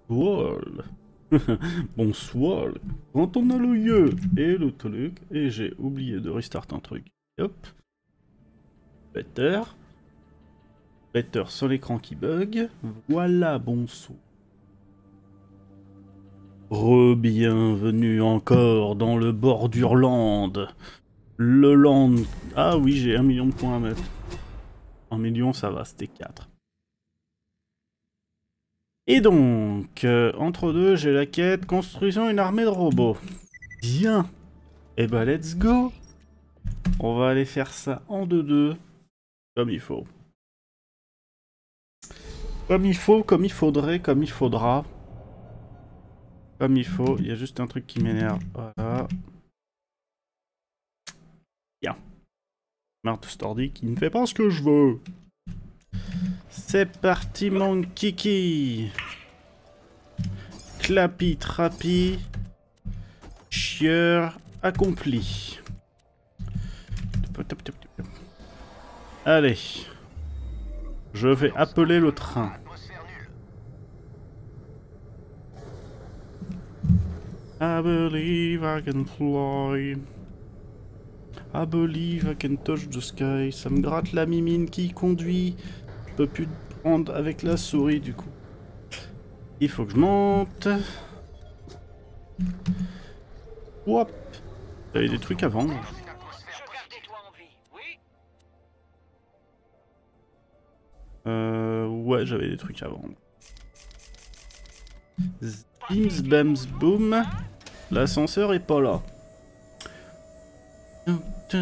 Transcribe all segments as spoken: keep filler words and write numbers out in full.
Bonsoir. Bonsoir. Quand on a le lieu et le truc, et j'ai oublié de restart un truc. Hop. Better. Better sur l'écran qui bug. Voilà, bonsoir. Re-bienvenue encore dans le Bordurland. Le land... Ah oui, j'ai un million de points à mettre. Un million, ça va, c'était quatre. Et donc, euh, entre deux, j'ai la quête construisant une armée de robots. Bien. Et bah, let's go. On va aller faire ça en deux deux. Comme il faut. Comme il faut, comme il faudrait, comme il faudra. Comme il faut. Il y a juste un truc qui m'énerve. Voilà. Bien. Marthe Stordy qui ne fait pas ce que je veux. C'est parti mon kiki. Clapi trapi. Chieur accompli. Allez. Je vais appeler le train. I believe I can fly. I believe I can touch the sky. Ça me gratte la mimine qui conduit. Je peux plus prendre avec la souris du coup. Il faut que je monte. Hop. J'avais des trucs à vendre. Euh, ouais, j'avais des trucs à vendre. Bims, bams, boom. L'ascenseur est pas là. Je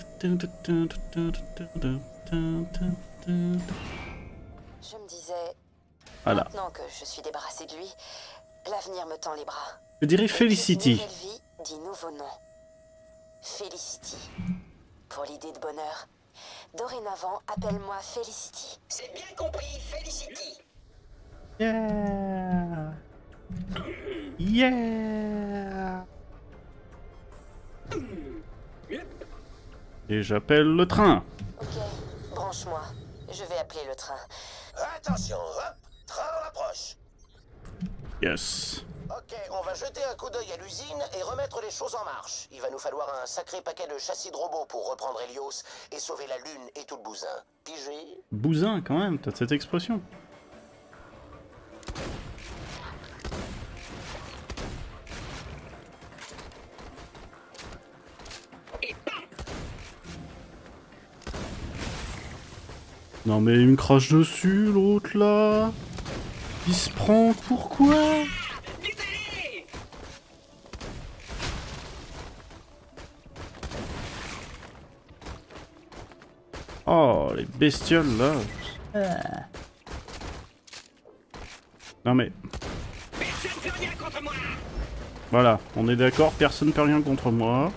me disais, voilà. Maintenant que je suis débarrassé de lui, l'avenir me tend les bras. Je dirais Felicity. Nouvelle vie dit nouveau nom. Felicity. Pour l'idée de bonheur. Dorénavant, appelle-moi Felicity. C'est bien compris, Felicity. Yeah. Yeah. Et j'appelle le train. Ok, branche-moi. Je vais appeler le train. Attention, hop, train rapproche. Yes. Ok, on va jeter un coup d'œil à l'usine et remettre les choses en marche. Il va nous falloir un sacré paquet de châssis de robots pour reprendre Helios et sauver la Lune et tout le bousin. Pigé? Bousin quand même, t'as cette expression. Non mais il me crache dessus l'autre là. Il se prend pourquoi? Oh les bestioles là. Ah. Non mais. Personne peut rien contre moi. Voilà, on est d'accord, personne ne peut rien contre moi.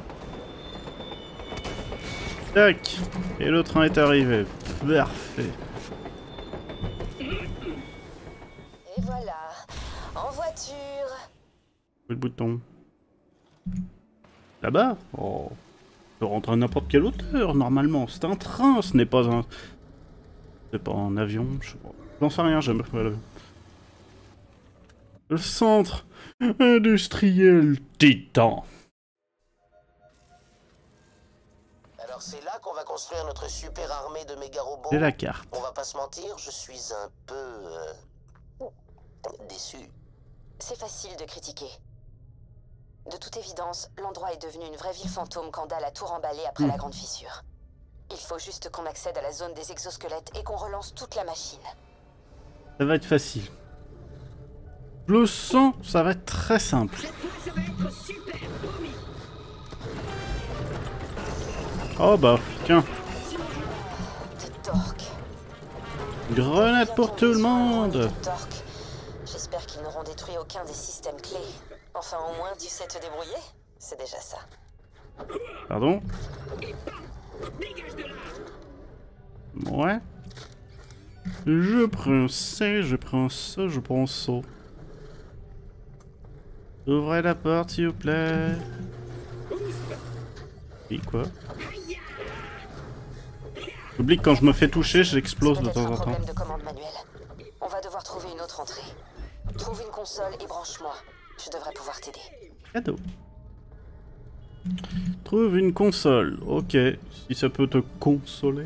Tac. Et le train est arrivé. Parfait. Et voilà, en voiture. Où est le bouton? Là-bas? Oh. On peut rentrer à n'importe quelle hauteur, normalement. C'est un train, ce n'est pas un... C'est pas un avion, je sais pas. J'en sais rien, j'aime pas l'avion. Le centre industriel Titan. Alors c'est là qu'on va construire notre super armée de méga robots. C'est la carte. On va pas se mentir, je suis un peu... Euh, déçu. C'est facile de critiquer. De toute évidence, l'endroit est devenu une vraie ville fantôme quand Dahl a tout remballé après mmh. la grande fissure. Il faut juste qu'on accède à la zone des exosquelettes et qu'on relance toute la machine. Ça va être facile. Je le sens, ça va être très simple. Oh bah, tiens. Des torques. Grenade pour tout le monde. J'espère qu'ils n'auront détruit aucun des systèmes clés. Enfin, au moins, tu sais te débrouiller. C'est déjà ça. Pardon? Ouais. Je prends ça, je prends ça, je prends ça. Ouvrez la porte, s'il vous plaît. Et quoi? J'oublie que quand je me fais toucher, j'explose de temps en temps. De commande manuelle. On va devoir trouver une autre entrée. Trouve une console et branche-moi. Je devrais pouvoir t'aider. Cadeau. Trouve une console. Ok. Si ça peut te consoler.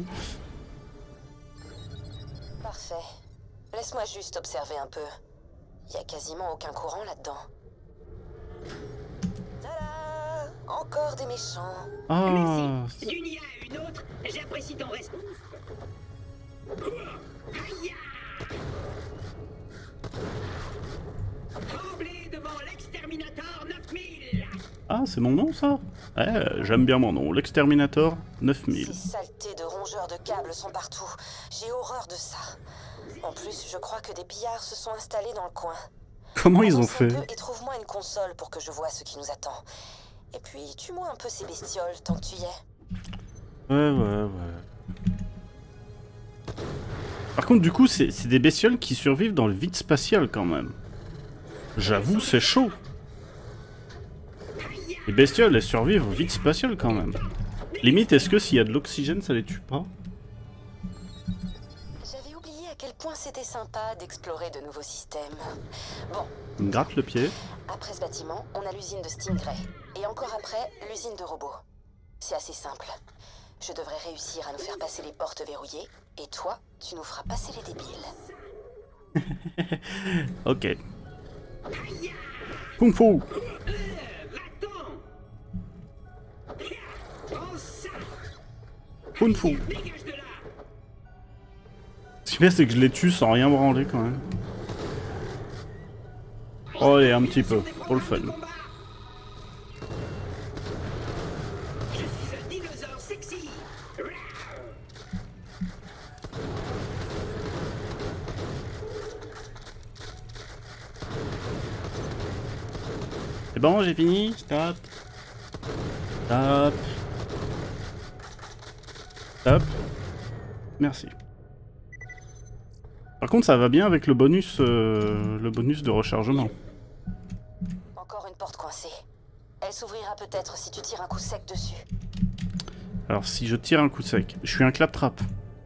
Parfait. Laisse-moi juste observer un peu. Il y a quasiment aucun courant là-dedans. Tada! Encore des méchants. Ah. Merci. D'une I A à une autre, j'apprécie ton respect. Aïe! Tremblez devant l'exterminateur neuf mille. Ah, c'est mon nom ça? Eh, j'aime bien mon nom, l'exterminator neuf mille. Ces saletés de rongeurs de câbles sont partout. J'ai horreur de ça. En plus, je crois que des pillards se sont installés dans le coin. Comment ils ont Avance un fait? peu et trouve-moi une console pour que je vois ce qui nous attend. Et puis, tue-moi un peu ces bestioles tant que tu y es. Ouais, ouais, ouais. Par contre, du coup, c'est c'est des bestioles qui survivent dans le vide spatial quand même. J'avoue, c'est chaud. Les bestioles, elles survivent au vide spatial quand même. Limite, est-ce que s'il y a de l'oxygène, ça les tue pas? J'avais oublié à quel point c'était sympa d'explorer de nouveaux systèmes. Bon, Il me gratte le pied. après ce bâtiment, on a l'usine de Stingray. Et encore après, l'usine de robots. C'est assez simple. Je devrais réussir à nous faire passer les portes verrouillées. Et toi, tu nous feras passer les débiles. Ok. Kung Fu. Kung Fu. Ce qui est bien, c'est que je les tue sans rien branler quand même. Oh, et un petit peu, pour le fun. Je suis un dinosaure sexy. C'est bon, j'ai fini. Stop. Stop. Stop. Merci. Par contre, ça va bien avec le bonus, euh, le bonus de rechargement. Encore une porte coincée. Elle s'ouvrira peut-être si tu tires un coup sec dessus. Alors, si je tire un coup sec, je suis un claptrap.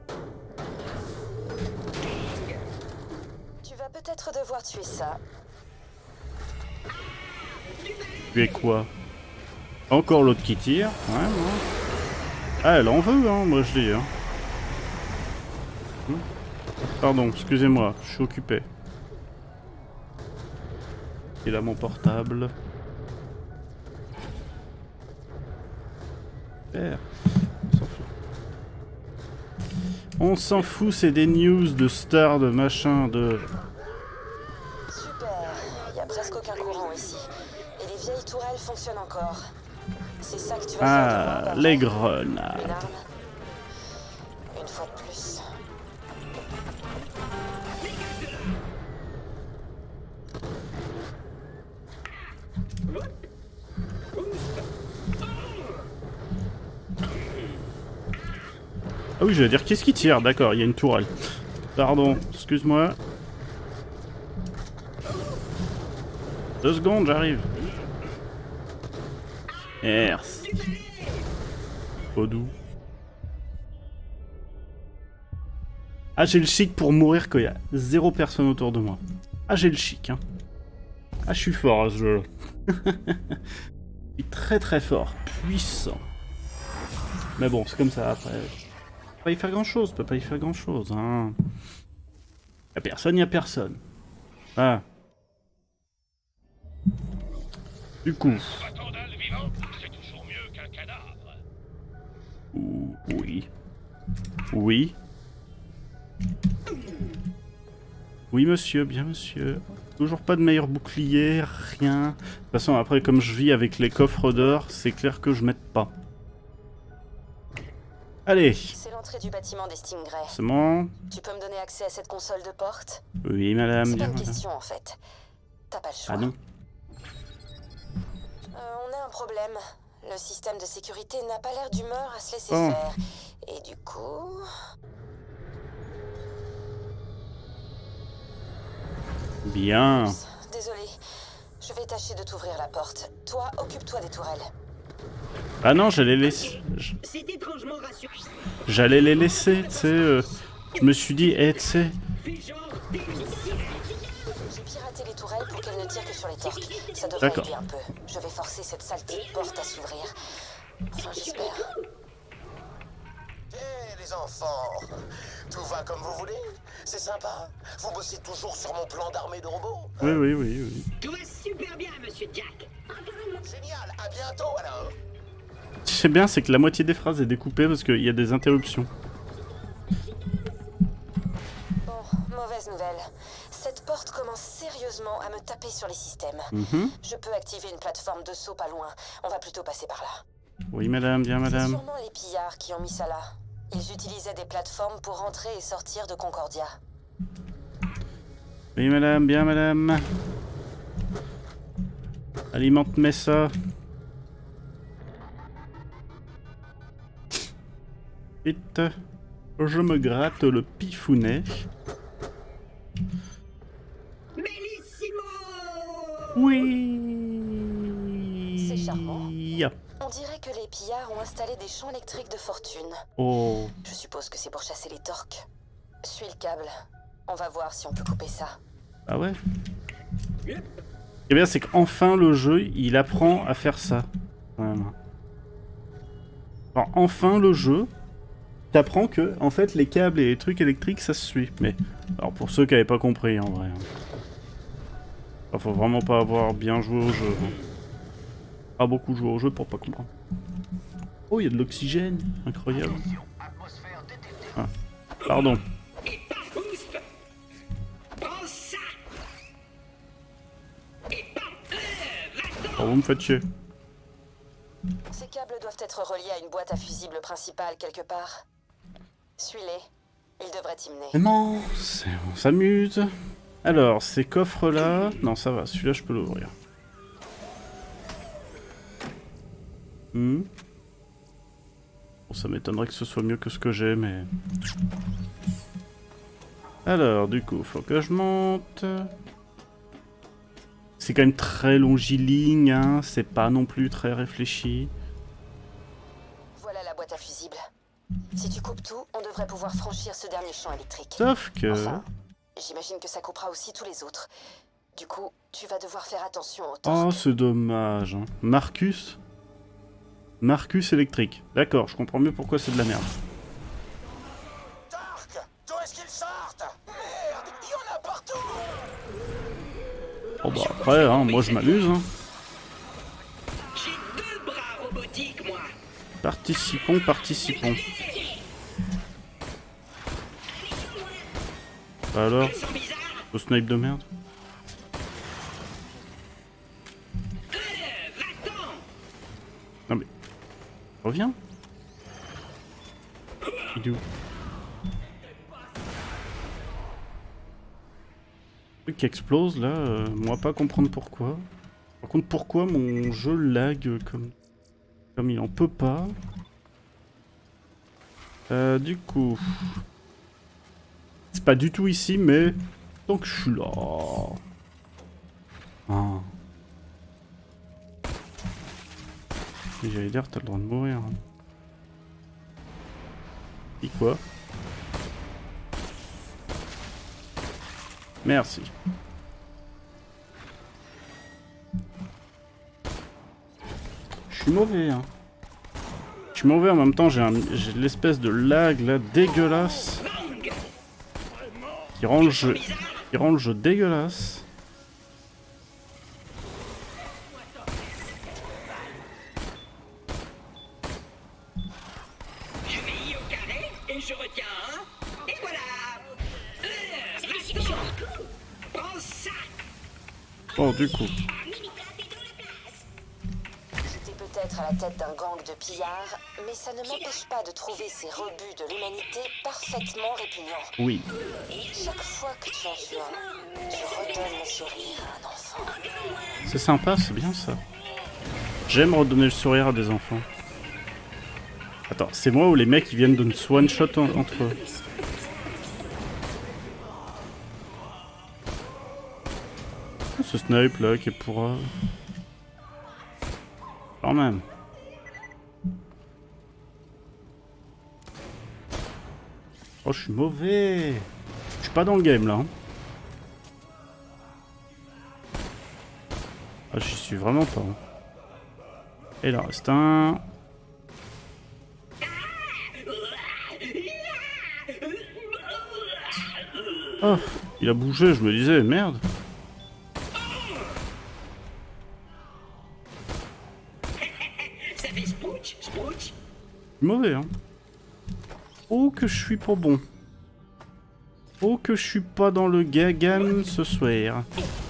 Tu vas peut-être devoir tuer ça. Tu es quoi? Encore l'autre qui tire. Ouais, ouais. Ah, elle en veut, hein, moi je dis. Hein. Pardon, excusez-moi, je suis occupé. Et là, mon portable. Super. On s'en fout. On s'en fout, c'est des news de stars, de machin, de... Super. Il y a presque aucun courant ici. Et les vieilles tourelles fonctionnent encore. C'est ça que tu vas faire de moi, Ah, papa. les Une grenades. arme. Une fois de plus. Ah oui, j'allais dire, qu'est-ce qui tire? D'accord, il y a une tourelle. Pardon, excuse-moi. Deux secondes, j'arrive. Merci. Au doux. Ah, j'ai le chic pour mourir quand il y a zéro personne autour de moi. Ah, j'ai le chic, hein. Ah, je suis fort à ce jeu. Je suis très très fort, puissant. Mais bon, c'est comme ça après. Peut pas y faire grand chose, peut pas y faire grand chose, hein. Y'a personne, y'a personne. Ah. Du coup. Oui. Oui. Oui, monsieur, bien monsieur. Toujours pas de meilleur bouclier, rien. De toute façon, après, comme je vis avec les coffres d'or, c'est clair que je m'aide pas. Allez. C'est l'entrée du bâtiment des Stingray. C'est bon. Tu peux me donner accès à cette console de porte? Oui, madame. C'est pas Bien, une madame. question en fait. T'as pas le choix. Ah non. Euh, on a un problème. Le système de sécurité n'a pas l'air d'humeur à se laisser Oh. faire. Et du coup... Bien. Désolé. Je vais tâcher de t'ouvrir la porte. Toi, occupe-toi des tourelles. Ah non, j'allais laisser. C'est étrangement rassurant. J'allais les laisser, tu sais. euh, Je me suis dit, eh, tu sais. Fais genre t'es une sirène. J'ai piraté les matériel pour qu'elle ne tire que sur les torques. Ça devrait D'accord. aider un peu. Je vais forcer cette saleté de porte à s'ouvrir. Enfin, j'espère. Eh les enfants, tout va comme vous voulez? C'est sympa. Vous bossez toujours sur mon plan d'armée de robots? Oui, oui, oui, oui. Tout va super bien, monsieur Jack. Génial, à bientôt alors. Ce qui est bien, c'est que la moitié des phrases est découpée parce qu'il y a des interruptions. Bon, mauvaise nouvelle. Cette porte commence sérieusement à me taper sur les systèmes. Mhm. Je peux activer une plateforme de saut pas loin. On va plutôt passer par là. Oui, madame, bien, C'est madame. sûrement les pillards qui ont mis ça là. Ils utilisaient des plateformes pour entrer et sortir de Concordia. Oui, madame, bien, madame. Alimente-moi ça. Vite. Je me gratte le pifounet. Bellissimo! Oui. C'est charmant. On dirait que les pillards ont installé des champs électriques de fortune. Oh. Je suppose que c'est pour chasser les torques. Suis le câble. On va voir si on peut couper ça. Ah ouais. Eh bien, c'est qu'enfin le jeu, il apprend à faire ça. Quand même. Alors, enfin le jeu, t'apprends que, en fait, les câbles et les trucs électriques, ça se suit. Mais, alors pour ceux qui n'avaient pas compris, en vrai. Il faut vraiment pas avoir bien joué au jeu. Hein. Pas beaucoup joué au jeu pour pas comprendre. Oh, il y a de l'oxygène, incroyable. Ah, pardon. Et pas boost! Prends ça! Et pas euh, va-t'en! Oh, vous me faites chier. Ces câbles doivent être reliés à une boîte à fusible principale quelque part. Suis-les. Ils devraient t'y mener. Non, c'est- on s'amuse. Alors, ces coffres-là... Non, ça va, celui-là, je peux l'ouvrir. Hmm. Bon, ça m'étonnerait que ce soit mieux que ce que j'ai, mais... Alors, du coup, faut que je monte. C'est quand même très longiligne, hein. C'est pas non plus très réfléchi. Voilà la boîte à fusible. Si tu coupes tout, on devrait pouvoir franchir ce dernier champ électrique. Sauf que... Enfin, j'imagine que ça coupera aussi tous les autres. Du coup, tu vas devoir faire attention aux Oh, torques. c'est dommage. Hein. Marcus Marcus électrique. D'accord, je comprends mieux pourquoi c'est de la merde. Torque, d'où est-ce qu'ils sortent? Merde, il y en a partout. Oh bah après, hein, moi je m'amuse. Hein. J'ai deux bras robotiques, moi! Participons, participons. Bah alors, Elles sont bizarres! le snipe de merde. Euh, va-t'en! Non mais... Reviens. Il est où? Le truc qui explose là, euh, moi pas comprendre pourquoi. Par contre, pourquoi mon jeu lag comme... Comme il en peut pas. Euh, du coup... C'est pas du tout ici, mais... Tant que je suis là... Ah. Et j'allais dire, t'as le droit de mourir. Hein. Et quoi? Merci. Je suis mauvais, hein. Je suis mauvais en même temps, j'ai un... j'ai l'espèce de lag là dégueulasse. Qui rend le jeu... Qui rend le jeu dégueulasse. Je vais y au carré et je retiens un. Et voilà! Euh, va-t'en! Prends ça! Bon, du coup... J'étais peut-être à la tête d'un gang de pillards, mais ça ne m'empêche pas de trouver ces rebuts de l'humanité parfaitement répugnants. Oui. Chaque fois que tu en tues un, tu redonnes le sourire à un enfant. C'est sympa, c'est bien ça. J'aime redonner le sourire à des enfants. Attends, c'est moi ou les mecs qui viennent de se one-shot en- entre eux? Ce snipe là qui est pour... euh, Quand même. Oh, je suis mauvais. Je suis pas dans le game là. Hein. Ah, j'y suis vraiment pas. Hein. Et il en reste un. Oh, il a bougé, je me disais, merde. Ça fait sprouch, sprouch. Mauvais, hein. Oh, que je suis pas bon. Oh, que je suis pas dans le gagan ce soir.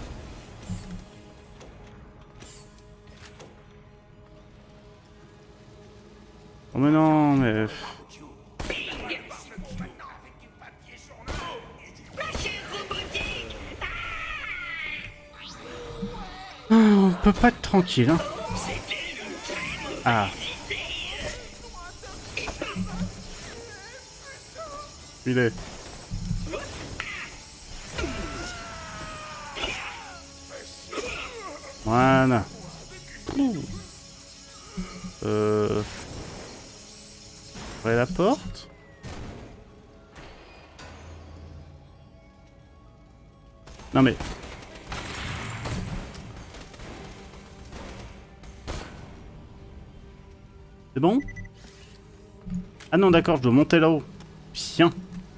Oh, mais non, mais... Ah, on peut pas être tranquille, hein. Ah. Il est. Voilà. Ouh. Euh... Ouvrir la porte. Non mais... C'est bon? Ah non d'accord, je dois monter là-haut. Bien.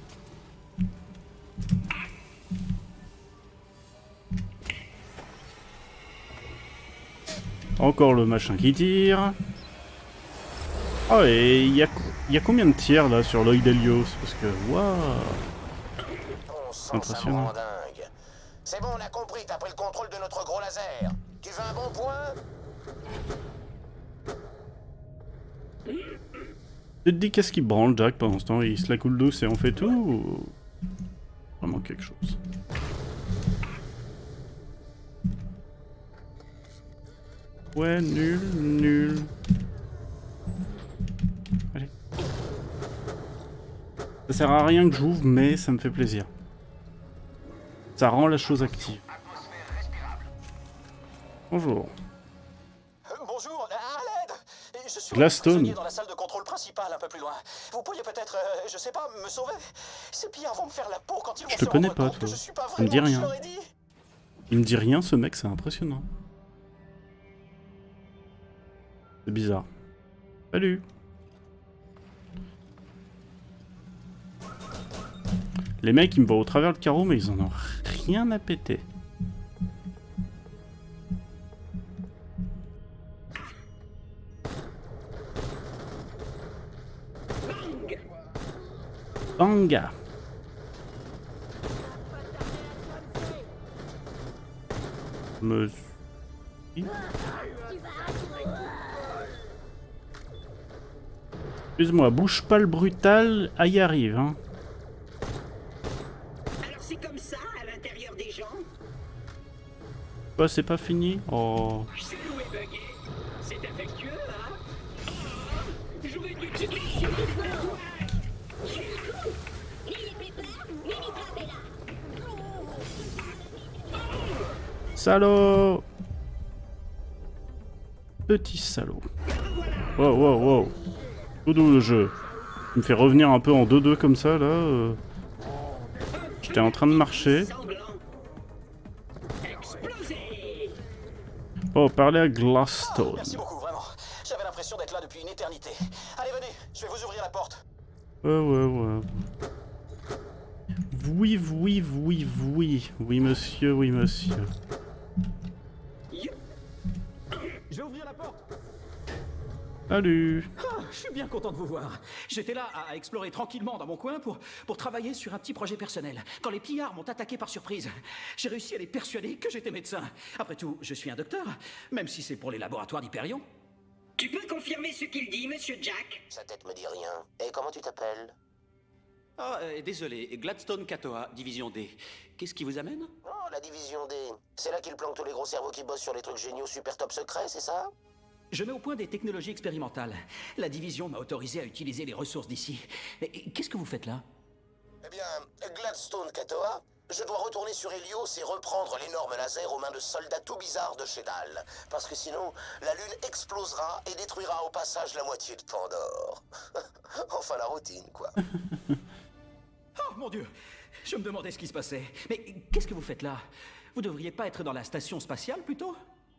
Encore le machin qui tire. Oh, et il y a, y a combien de tirs là sur l'œil d'Hélios? Parce que, waouh! Impressionnant. Dingue. C'est bon, on a compris, t'as pris le contrôle de notre gros laser. Tu veux un bon point? Tu te dis qu'est-ce qui branle, Jack, pendant ce temps? Il se la coule douce et on fait tout ou... Vraiment quelque chose. Ouais, nul, nul. Allez. Ça sert à rien que j'ouvre, mais ça me fait plaisir. Ça rend la chose active. Euh, Bonjour. bonjour, à l'aide. Je suis Gladstone. prisonnier dans la salle de contrôle principale un peu plus loin. Vous pourriez peut-être, euh, je sais pas, me sauver. Ces pillards vont me faire la peau quand ils vont Je se te connais rendre pas, compte que toi. je suis pas Ça me dit vraiment qui je rien. leur ai dit. Il me dit rien, ce mec, c'est impressionnant. C'est bizarre. Salut. Les mecs, ils me voient au travers le carreau, mais ils en ont rien à péter. Banga. Me... Excuse-moi, bouge pas le brutal, ah y arrive, hein. Alors c'est comme ça à l'intérieur des gens? Quoi, c'est pas fini? Oh. C'est loué bugué. C'est affectueux, hein? Oh, j'aurais dû te dire. Salaud! Petit salaud. Wow, wow, wow. Tout doux le jeu. Il me fait revenir un peu en deux deux comme ça, là. Euh... J'étais en train de marcher. Oh, parler à Gladstone. Merci beaucoup, vraiment. J'avais l'impression d'être là depuis une éternité. Allez, venez, je vais vous ouvrir la porte. Ouais, ouais, ouais. Oui, oui, oui, oui. Oui, monsieur, oui, monsieur. Je vais ouvrir la porte. Salut. Ah, je suis bien content de vous voir. J'étais là à explorer tranquillement dans mon coin pour, pour travailler sur un petit projet personnel. Quand les pillards m'ont attaqué par surprise, j'ai réussi à les persuader que j'étais médecin. Après tout, je suis un docteur, même si c'est pour les laboratoires d'Hyperion. Tu peux confirmer ce qu'il dit, monsieur Jack? Sa tête me dit rien. Et comment tu t'appelles? Ah, euh, désolé, Gladstone Katoa, division D. Qu'est-ce qui vous amène? Oh, la division D. C'est là qu'ils planquent tous les gros cerveaux qui bossent sur les trucs géniaux super top secrets, c'est ça? Je mets au point des technologies expérimentales. La division m'a autorisé à utiliser les ressources d'ici. Mais qu'est-ce que vous faites là? Eh bien, Gladstone Katoa, je dois retourner sur Helios et reprendre l'énorme laser aux mains de soldats tout bizarres de Shedal. Parce que sinon, la Lune explosera et détruira au passage la moitié de Pandore. Enfin, la routine, quoi. Oh mon Dieu! Je me demandais ce qui se passait. Mais qu'est-ce que vous faites là? Vous devriez pas être dans la station spatiale, plutôt?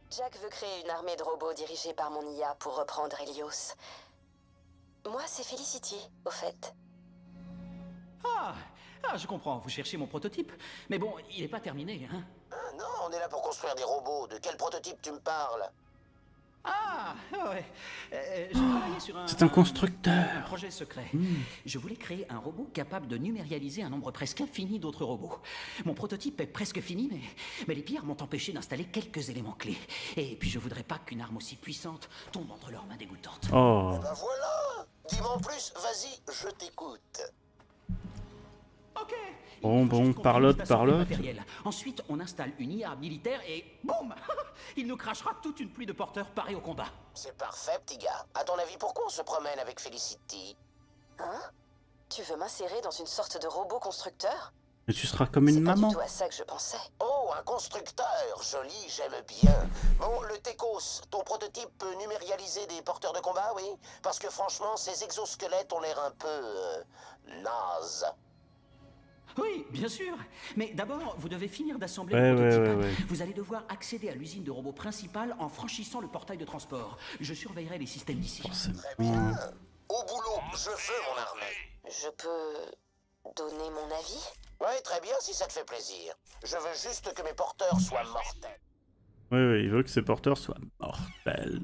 Jack veut créer une armée de robots dirigée par mon I A pour reprendre Helios. Moi, c'est Felicity, au fait. Ah, ah, je comprends, vous cherchez mon prototype. Mais bon, il n'est pas terminé, hein. Ah, non, on est là pour construire des robots. De quel prototype tu me parles? Ah, ouais. Euh, j'ai travaillé sur un... C'est un constructeur. Un projet secret. Mmh. Je voulais créer un robot capable de numérialiser un nombre presque infini d'autres robots. Mon prototype est presque fini, mais, mais les pillards m'ont empêché d'installer quelques éléments clés. Et puis je voudrais pas qu'une arme aussi puissante tombe entre leurs mains dégoûtantes. Oh. Ben voilà. Dis-moi en plus, vas-y, je t'écoute. Ok. Bon, bon, Juste qu'on parlote, finisse d'assembler le parlote. matériel. Ensuite, on installe une I A militaire et boum. Il nous crachera toute une pluie de porteurs parés au combat. C'est parfait, petit gars. À ton avis, pourquoi on se promène avec Felicity? Hein? Tu veux m'insérer dans une sorte de robot constructeur? Mais tu seras comme une C'est pas maman. du tout à ça que je pensais. Oh, un constructeur. Joli, j'aime bien. Bon, le Tekos, ton prototype peut numérialiser des porteurs de combat, oui? Parce que franchement, ces exosquelettes ont l'air un peu... Euh, nazes. Oui, bien sûr. Mais d'abord, vous devez finir d'assembler Ouais, le prototype. ouais, ouais, ouais. Vous allez devoir accéder à l'usine de robots principale en franchissant le portail de transport. Je surveillerai les systèmes d'ici. Forcément. Très bien. Au boulot, je veux mon armée. Je peux donner mon avis? Oui, très bien, si ça te fait plaisir. Je veux juste que mes porteurs soient mortels. Oui, oui, il veut que ses porteurs soient mortels.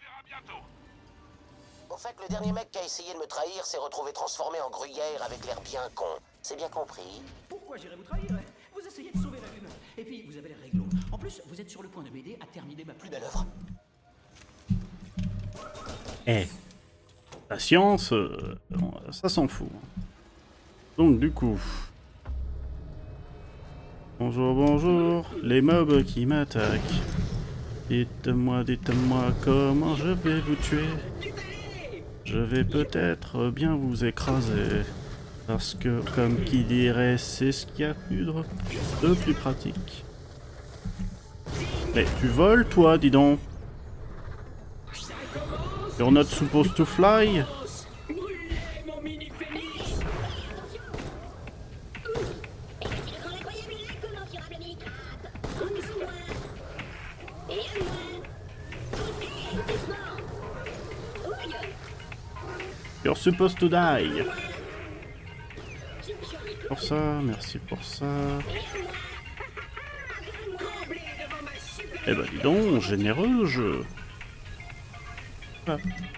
Au fait, le dernier mec qui a essayé de me trahir s'est retrouvé transformé en gruyère avec l'air bien con. C'est bien compris? Pourquoi j'irai vous trahir? Vous essayez de sauver la Lune. Et puis, vous avez l'air réglo. En plus, vous êtes sur le point de m'aider à terminer ma plus belle œuvre. Eh, la science, euh, ça s'en fout. Donc du coup... Bonjour, bonjour, les mobs qui m'attaquent. Dites-moi, dites-moi comment je vais vous tuer. Je vais peut-être bien vous écraser. Parce que, comme qui dirait, c'est ce qu'il y a plus de, de plus pratique. Mais tu voles, toi, dis donc. You're not supposed to fly? You're supposed to die. Pour ça, merci pour ça. Eh ben dis donc, généreux le jeu. Ah.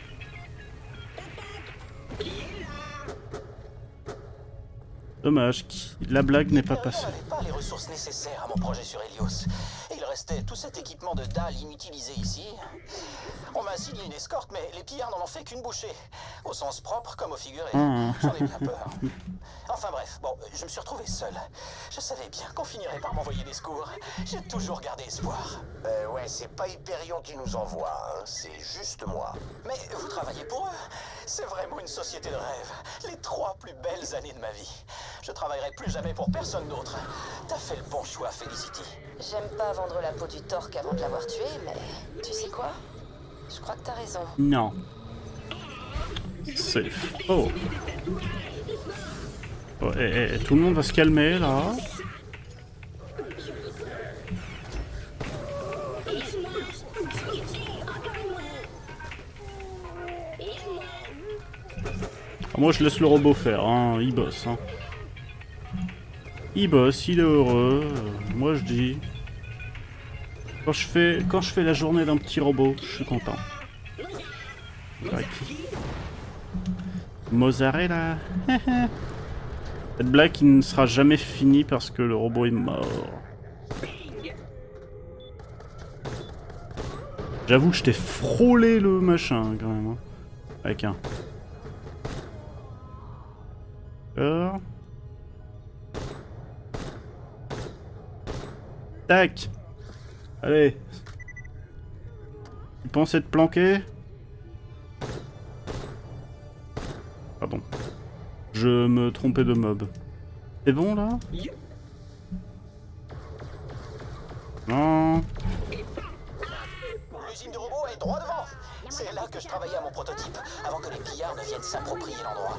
Dommage, la blague n'est pas passée. On n'avait pas les ressources nécessaires à mon projet sur Helios. Il restait tout cet équipement de dalle inutilisé ici. On m'a assigné une escorte, mais les pillards n'en ont fait qu'une bouchée. Au sens propre comme au figuré. Mmh. J'en ai bien peur. Enfin bref, bon, je me suis retrouvé seul. Je savais bien qu'on finirait par m'envoyer des secours. J'ai toujours gardé espoir. Euh, ouais, c'est pas Hyperion qui nous envoie, hein. C'est juste moi. Mais vous travaillez pour eux. C'est vraiment une société de rêve. Les trois plus belles années de ma vie. Je travaillerai plus jamais pour personne d'autre. T'as fait le bon choix, Felicity. J'aime pas vendre la peau du torque avant de l'avoir tué, mais tu sais quoi? Je crois que t'as raison. Non. C'est faux. Oh, eh, eh, tout le monde va se calmer là. Ah, moi je laisse le robot faire, hein. Il bosse. Hein. Il bosse, il est heureux. Euh, moi je dis. Quand je fais, quand je fais la journée d'un petit robot, je suis content. Blague. Mozzarella. Cette blague qui ne sera jamais finie parce que le robot est mort. J'avoue que je t'ai frôlé le machin quand même. Hein. Avec un. D'accord. Tac. Allez. Tu pensais te planquer? Pardon. Je me trompais de mob. C'est bon là? Non. L'usine de robots est droit devant. C'est là que je travaillais à mon prototype, avant que les pillards ne viennent s'approprier l'endroit.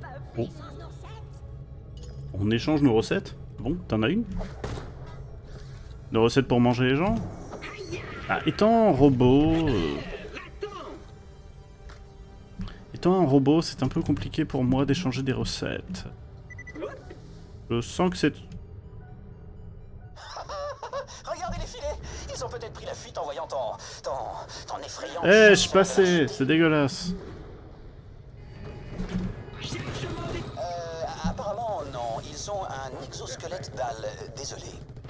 Oh. On échange nos recettes? Bon, t'en as une? De recettes pour manger les gens? Ah, étant un robot... Euh... Étant un robot, c'est un peu compliqué pour moi d'échanger des recettes. Je sens que c'est... Regardez les filets. Ils ont peut-être pris la fuite en voyant ton... ton... ton effrayant... Eh, je suis passé, c'est dégueulasse. Euh, apparemment, non. Ils ont un exosquelette d'Al. Désolé.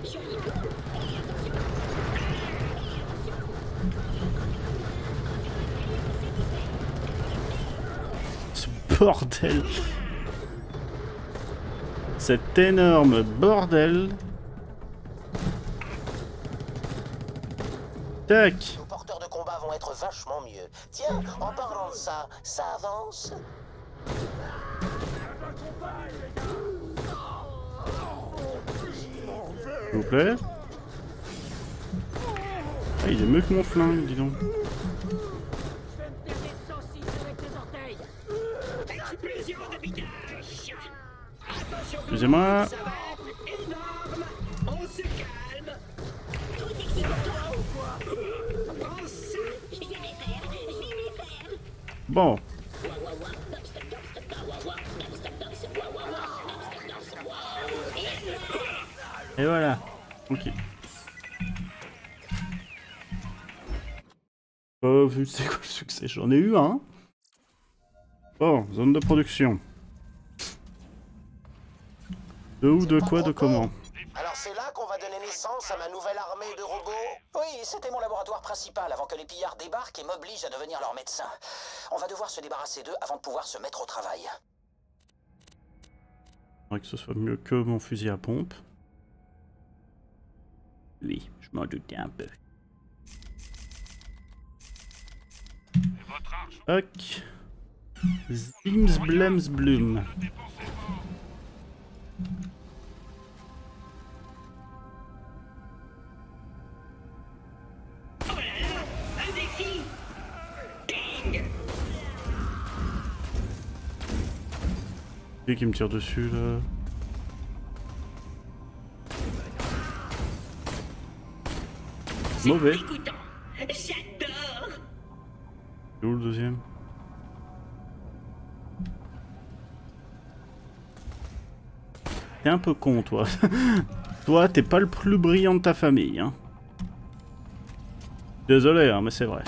Ce bordel. Cet énorme bordel. Tac. Nos porteurs de combat vont être vachement mieux. Tiens, en parlant de ça, ça avance? S'il vous plaît. Ah, il est mieux que mon flingue, dis donc. Excusez-moi. Bon. Et voilà. Ok. Euh, vu c'est quoi le succès? J'en ai eu un. Bon, zone de production. De où, de quoi, de comment? Alors c'est là qu'on va donner naissance à ma nouvelle armée de robots? Oui, c'était mon laboratoire principal avant que les pillards débarquent et m'obligent à devenir leur médecin. On va devoir se débarrasser d'eux avant de pouvoir se mettre au travail. Faudrait que ce soit mieux que mon fusil à pompe. Oui, je m'en doutais un peu. Ok. Zims Blems Bloom. Qui qui me tire dessus là? Mauvais. J'adore. C'est où le deuxième? T'es un peu con toi. Toi t'es pas le plus brillant de ta famille hein. Désolé hein mais c'est vrai.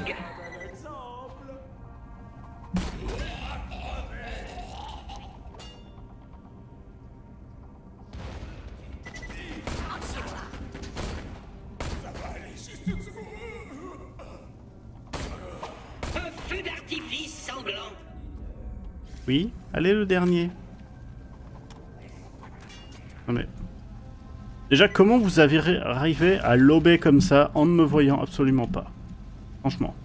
Oui, allez le dernier. Non mais... Déjà, comment vous avez arrivé à lober comme ça en ne me voyant absolument pas? Franchement.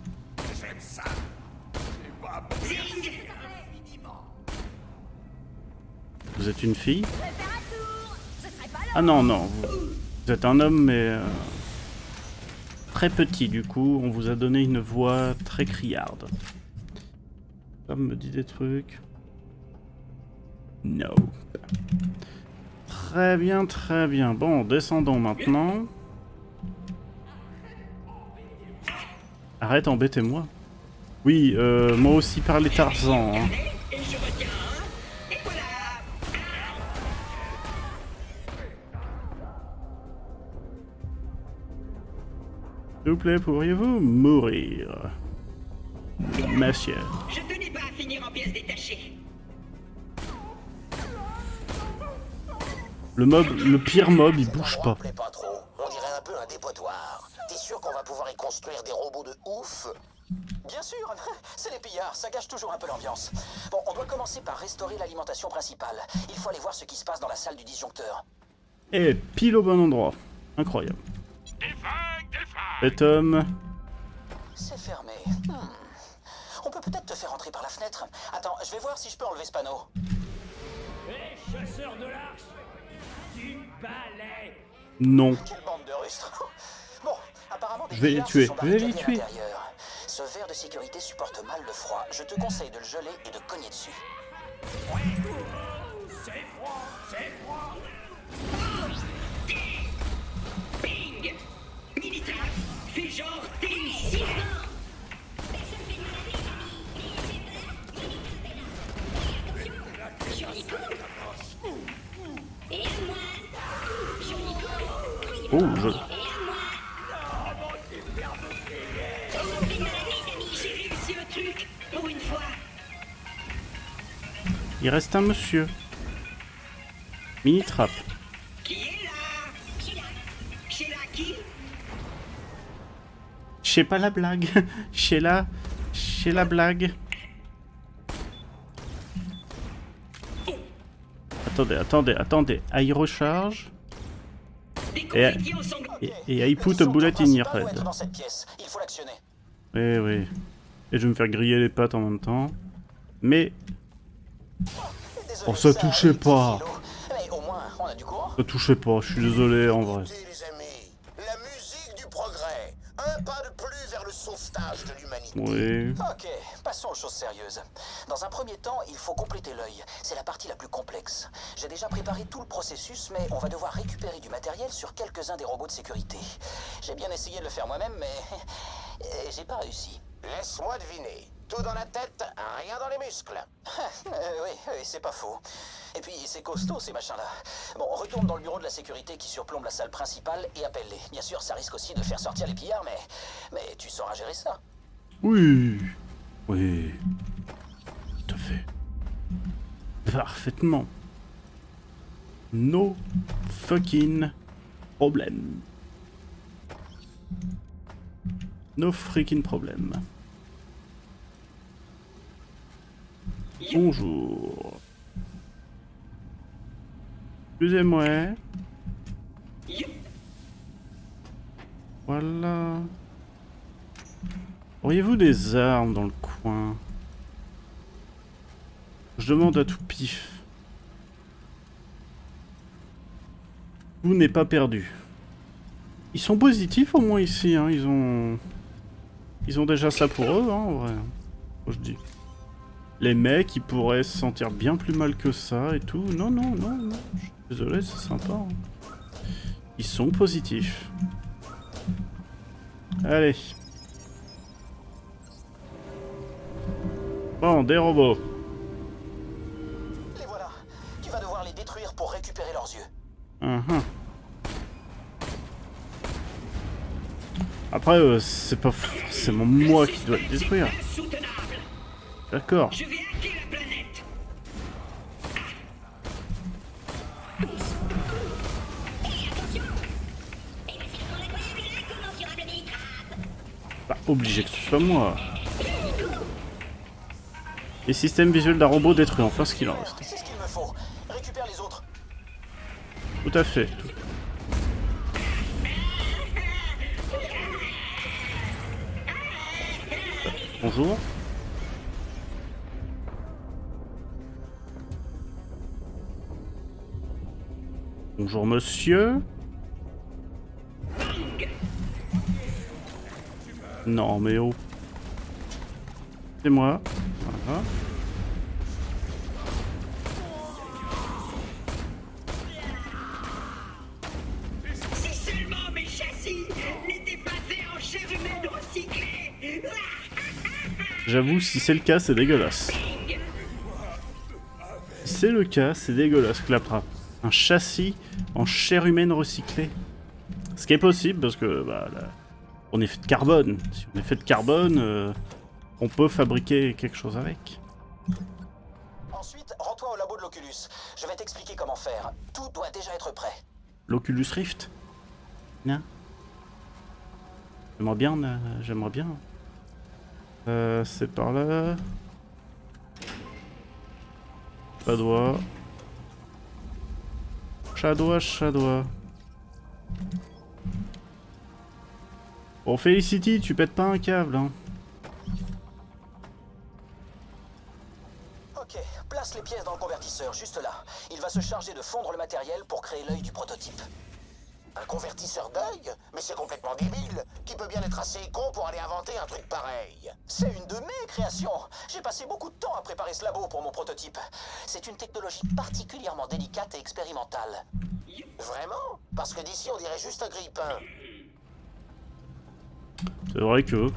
Vous êtes une fille? Ah non, non. Vous, vous êtes un homme, mais... Euh, très petit, du coup. On vous a donné une voix très criarde. Ça me dit des trucs. No. Très bien, très bien. Bon, descendons maintenant. Arrête, embêtez-moi. Oui, euh, moi aussi parler Tarzan. Hein. S'il vous plaît, pourriez-vous mourir? Monsieur. Je tenais pas à finir en pièces détachées. Le mob, le pire mob, il bouge pas. pas trop. On dirait un peu un dépotoir. T'es sûr qu'on va pouvoir y construire des robots de ouf? Bien sûr, c'est les pillards, ça gâche toujours un peu l'ambiance. Bon, on doit commencer par restaurer l'alimentation principale. Il faut aller voir ce qui se passe dans la salle du disjoncteur. Et pile au bon endroit. Incroyable. Et Tom. C'est fermé. Hmm. On peut peut-être te faire entrer par la fenêtre. Attends, je vais voir si je peux enlever ce panneau. Hé, chasseur de l'arche, du balai. Non. Quelle bande de rustres. Bon, apparemment des Je vais les pillards tuer, se sont je vais les barricadés à tuer. l'intérieur. Ce verre de sécurité supporte mal le froid. Je te conseille de le geler et de cogner dessus. C'est froid, c'est froid. Genre t'es Oh, je... J'ai réussi un truc, pour une fois. Il reste un monsieur. Mini trap. Qui est là? Sheila. Sheila qui? Je sais pas la blague. Sheila. Sheila blague. Attendez, attendez, attendez. I recharge. Et, et, et I put a bullet in your head. Dans cette pièce. Il faut l'actionner. Oui, oui. Et je vais me faire griller les pattes en même temps. Mais... Oh, ça touchait pas. Mais au moins, on a du courant. Ça touchait pas, je suis désolé en vrai. Écoutez, les amis, la musique du progrès. Un pas de plus vers le sauvetage de l'humanité. Oui. Ok, passons aux choses sérieuses. Dans un premier temps, il faut compléter l'œil. C'est la partie la plus complexe. J'ai déjà préparé tout le processus, mais on va devoir récupérer du matériel sur quelques-uns des robots de sécurité. J'ai bien essayé de le faire moi-même, mais j'ai pas réussi. Laisse-moi deviner. Tout dans la tête, rien dans les muscles. euh, oui, oui, c'est pas faux. Et puis, c'est costaud, ces machins-là. Bon, retourne dans le bureau de la sécurité qui surplombe la salle principale et appelle-les. Bien sûr, ça risque aussi de faire sortir les pillards, mais... Mais tu sauras gérer ça. Oui. Oui. Tout à fait. Parfaitement. No fucking problem. No freaking problem. Bonjour. Excusez-moi. Voilà. Auriez-vous des armes dans le coin? Je demande à tout pif. Vous n'êtes pas perdu. Ils sont positifs au moins ici, hein. Ils ont... Ils ont déjà ça pour eux, hein, en vrai. Moi je dis. Les mecs, ils pourraient se sentir bien plus mal que ça et tout. Non, non, non, non. Je suis désolé, c'est sympa. Hein. Ils sont positifs. Allez. Bon, des robots. Les voilà. Tu vas devoir les détruire pour récupérer leurs yeux. Uh-huh. Après, euh, c'est pas forcément moi qui dois le détruire. D'accord. Je vais hacker la planète. Pas obligé que ce soit moi. Les systèmes visuels d'un robot détruit, enfin ce qu'il en reste. C'est ce qu'il me faut. Récupère les autres. Tout à fait. Bonjour. Bonjour monsieur. Non mais oh. C'est moi. Voilà. Si seulement mes châssis n'étaient pas faits en chair humaine recyclée. J'avoue, si c'est le cas, c'est dégueulasse. Si c'est le cas, c'est dégueulasse, Claptra. Un châssis en chair humaine recyclée. Ce qui est possible, parce que bah, là, on est fait de carbone. Si on est fait de carbone, euh, on peut fabriquer quelque chose avec. Ensuite, rends-toi au labo de l'Oculus. Je vais t'expliquer comment faire. Tout doit déjà être prêt. L'Oculus Rift? Non. J'aimerais bien, euh, j'aimerais bien. Euh, c'est par là. Pas doigt. Chadois, chadois. Bon, Felicity, tu pètes pas un câble, hein. Ok, place les pièces dans le convertisseur, juste là. Il va se charger de fondre le matériel pour créer l'œil du prototype. Un convertisseur d'œil? Mais c'est complètement débile. Qui peut bien être assez con pour aller inventer un truc pareil? C'est une de mes créations. J'ai passé beaucoup de temps à préparer ce labo pour mon prototype. C'est une technologie particulièrement délicate et expérimentale. Vraiment? Parce que d'ici on dirait juste un grille-pain. C'est vrai que...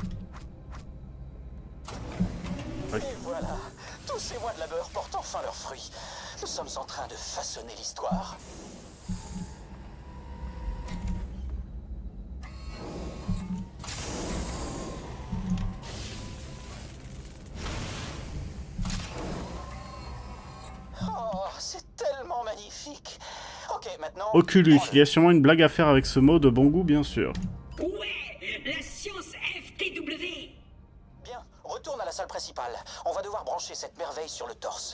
Et voilà, tous ces mois de labeur portent enfin leurs fruits. Nous sommes en train de façonner l'histoire. Oh, c'est tellement magnifique. Ok, maintenant... Oculus, il y a sûrement une blague à faire avec ce mot de bon goût, bien sûr. Ouais, la science F T W. Bien, retourne à la salle principale. On va devoir brancher cette merveille sur le torse.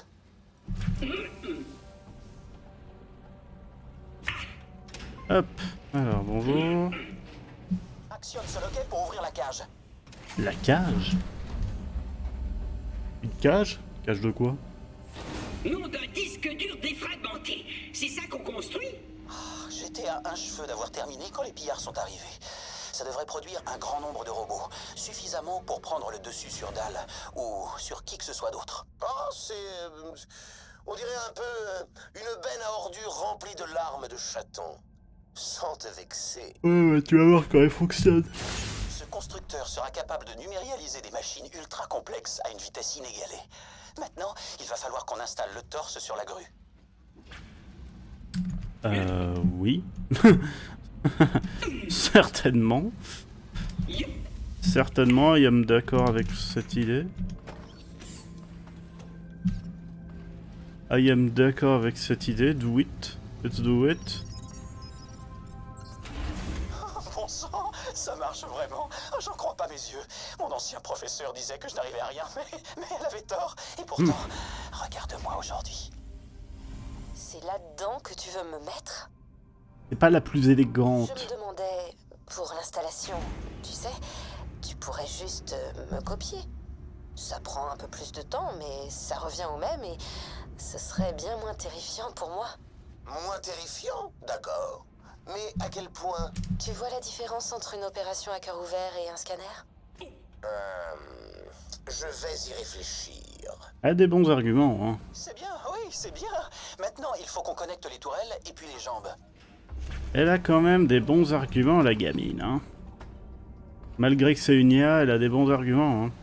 Hop, alors bonjour. Actionne ce loquet pour ouvrir la cage. La cage? Une cage? Cage de quoi? Nom d'un disque dur défragmenté. C'est ça qu'on construit? Ah, j'étais à un cheveu d'avoir terminé quand les pillards sont arrivés. Ça devrait produire un grand nombre de robots, suffisamment pour prendre le dessus sur Dahl, ou sur qui que ce soit d'autre. Oh, c'est... euh, on dirait un peu euh, une benne à ordures remplie de larmes de chaton. Sans te vexer. Ouais, ouais, tu vas voir quand elle fonctionne. Ce constructeur sera capable de numérialiser des machines ultra complexes à une vitesse inégalée. Maintenant, il va falloir qu'on installe le torse sur la grue. Euh... Oui. Certainement. Certainement, I am d'accord avec cette idée. I am d'accord avec cette idée. Do it. Let's do it. Bon sang, ça marche vraiment. J'en crois pas mes yeux. Mon ancien professeur disait que je n'arrivais à rien, mais, mais elle avait tort. Et pourtant, hmm. regarde-moi aujourd'hui. C'est là-dedans que tu veux me mettre? C'est pas la plus élégante. Je me demandais, pour l'installation, tu sais, tu pourrais juste euh, me copier. Ça prend un peu plus de temps, mais ça revient au même et ce serait bien moins terrifiant pour moi. Moins terrifiant? D'accord. Mais à quel point? Tu vois la différence entre une opération à cœur ouvert et un scanner? Euh... Je vais y réfléchir. Elle a des bons arguments, hein. C'est bien, oui, c'est bien. Maintenant, il faut qu'on connecte les tourelles et puis les jambes. Elle a quand même des bons arguments, la gamine, hein. Malgré que c'est une I A, elle a des bons arguments, hein.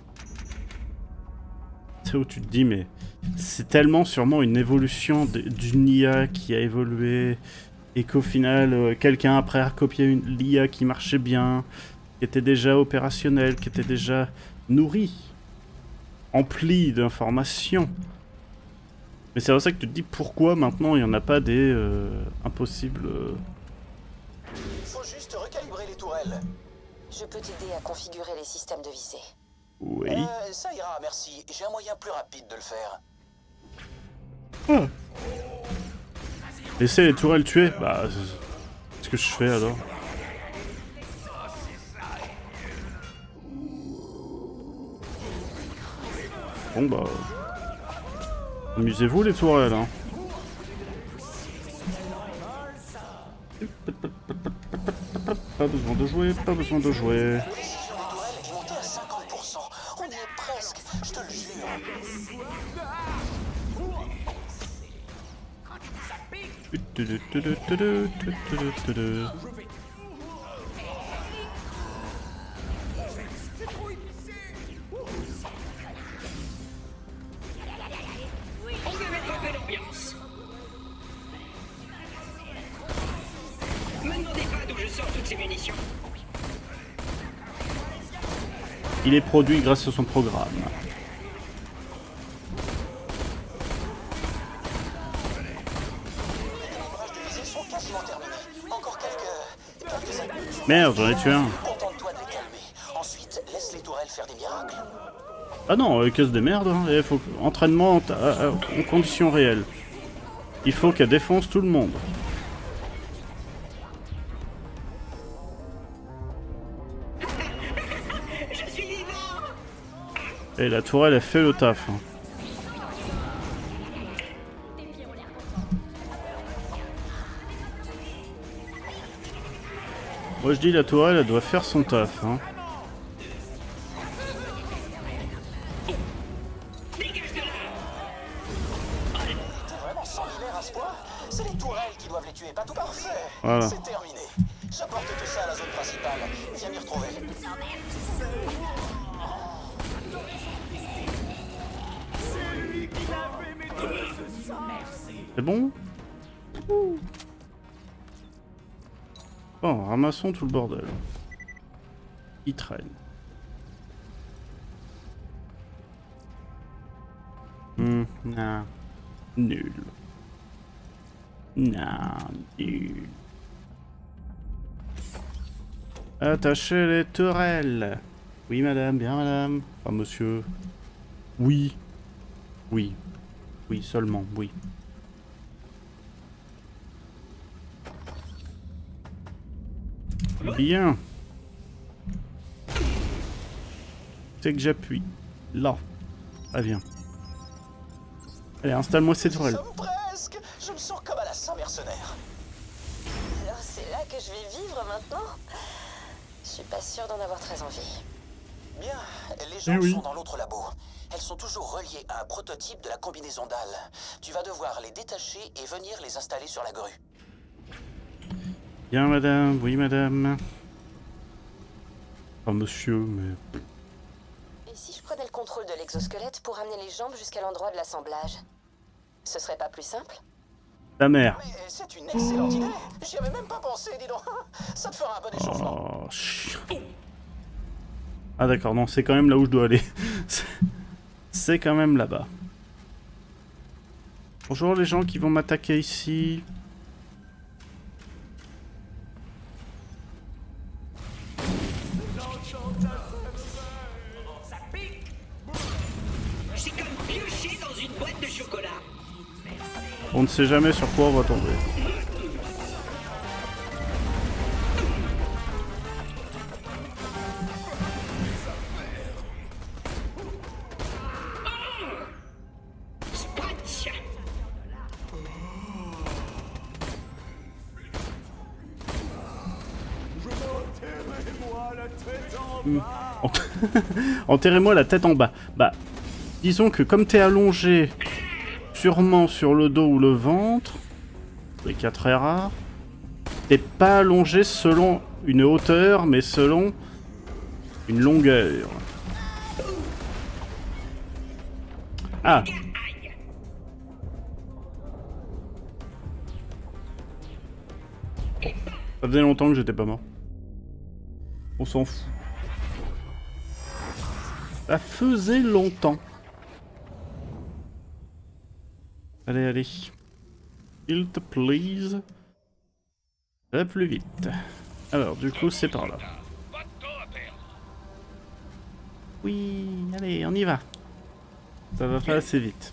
C'est où tu te dis, mais c'est tellement sûrement une évolution d'une I A qui a évolué et qu'au final, euh, quelqu'un après a recopié l'I A qui marchait bien, qui était déjà opérationnelle, qui était déjà nourrie, emplie d'informations. Mais c'est pour ça que tu te dis pourquoi maintenant il n'y en a pas des euh, impossibles. Euh... Il faut juste recalibrer les tourelles. Je peux t'aider à configurer les systèmes de visée. Oui. Euh, ça ira, merci. J'ai un moyen plus rapide de le faire. Ah. Laissez les tourelles tuer. Bah, c'est ce que je fais alors. Bon bah... Amusez-vous les tourelles, hein. Pas besoin de jouer, pas besoin de jouer. On y est presque, je te le jure. On va mettre un peu d'ambiance. Me demandez pas d'où je sors toutes ces munitions. Il est produit grâce à son programme. Merde, j'en ai tué un. Contente-toi de les calmer. Ensuite, laisse les tourelles faire des miracles. Ah non, euh, casse des merdes. Hein. Il faut entraînement en, euh, en conditions réelles. Il faut qu'elle défonce tout le monde. Je suis vivant. Et la tourelle, elle fait le taf. Hein. Moi je dis la tourelle, elle doit faire son taf. Hein. Dégage de là. T'es vraiment sanguinaire à ce point? C'est les tourelles qui doivent les tuer, pas tout parfait. Voilà. C'est terminé. J'apporte tout ça à la zone principale. Viens m'y retrouver. C'est bon? Bon, ramassons tout le bordel. Il traîne. Hmm, non. Nul. Non, nul. Attachez les tourelles. Oui, madame, bien, madame. Enfin, monsieur. Oui. Oui. Oui, seulement, oui. Bien. C'est que j'appuie. Là. Très bien. Allez, installe-moi ces tourelles. Nous sommes presque. Je me sens comme à la Saint-Mercenaire. Alors c'est là que je vais vivre maintenant? Je suis pas sûre d'en avoir très envie. Bien, les jambes Eh oui. sont dans l'autre labo. Elles sont toujours reliées à un prototype de la combinaison dalle. Tu vas devoir les détacher et venir les installer sur la grue. Bien, madame. Oui, madame. Oh, monsieur, mais... Et si je prenais le contrôle de l'exosquelette pour amener les jambes jusqu'à l'endroit de l'assemblage? Ce serait pas plus simple? Ta mère. Mais c'est une excellente idée. J'y avais même pas pensé, dis donc. Ça te fera un bon échauffement. Oh, chiant. Ah d'accord, non, c'est quand même là où je dois aller. C'est quand même là-bas. Bonjour les gens qui vont m'attaquer ici. C'est comme piocher dans une boîte de chocolat. On ne sait jamais sur quoi on va tomber. Spatch. Enterrez-moi la tête en bas. Bah, disons que comme t'es allongé, sûrement sur le dos ou le ventre, les cas très rares, t'es pas allongé selon une hauteur, mais selon une longueur. Ah. Ça faisait longtemps que j'étais pas mort. On s'en fout. Ça faisait longtemps. Allez, allez. S'il te please. Va plus vite. Alors, du coup, c'est par là. Oui, allez, on y va. Ça va pas assez vite.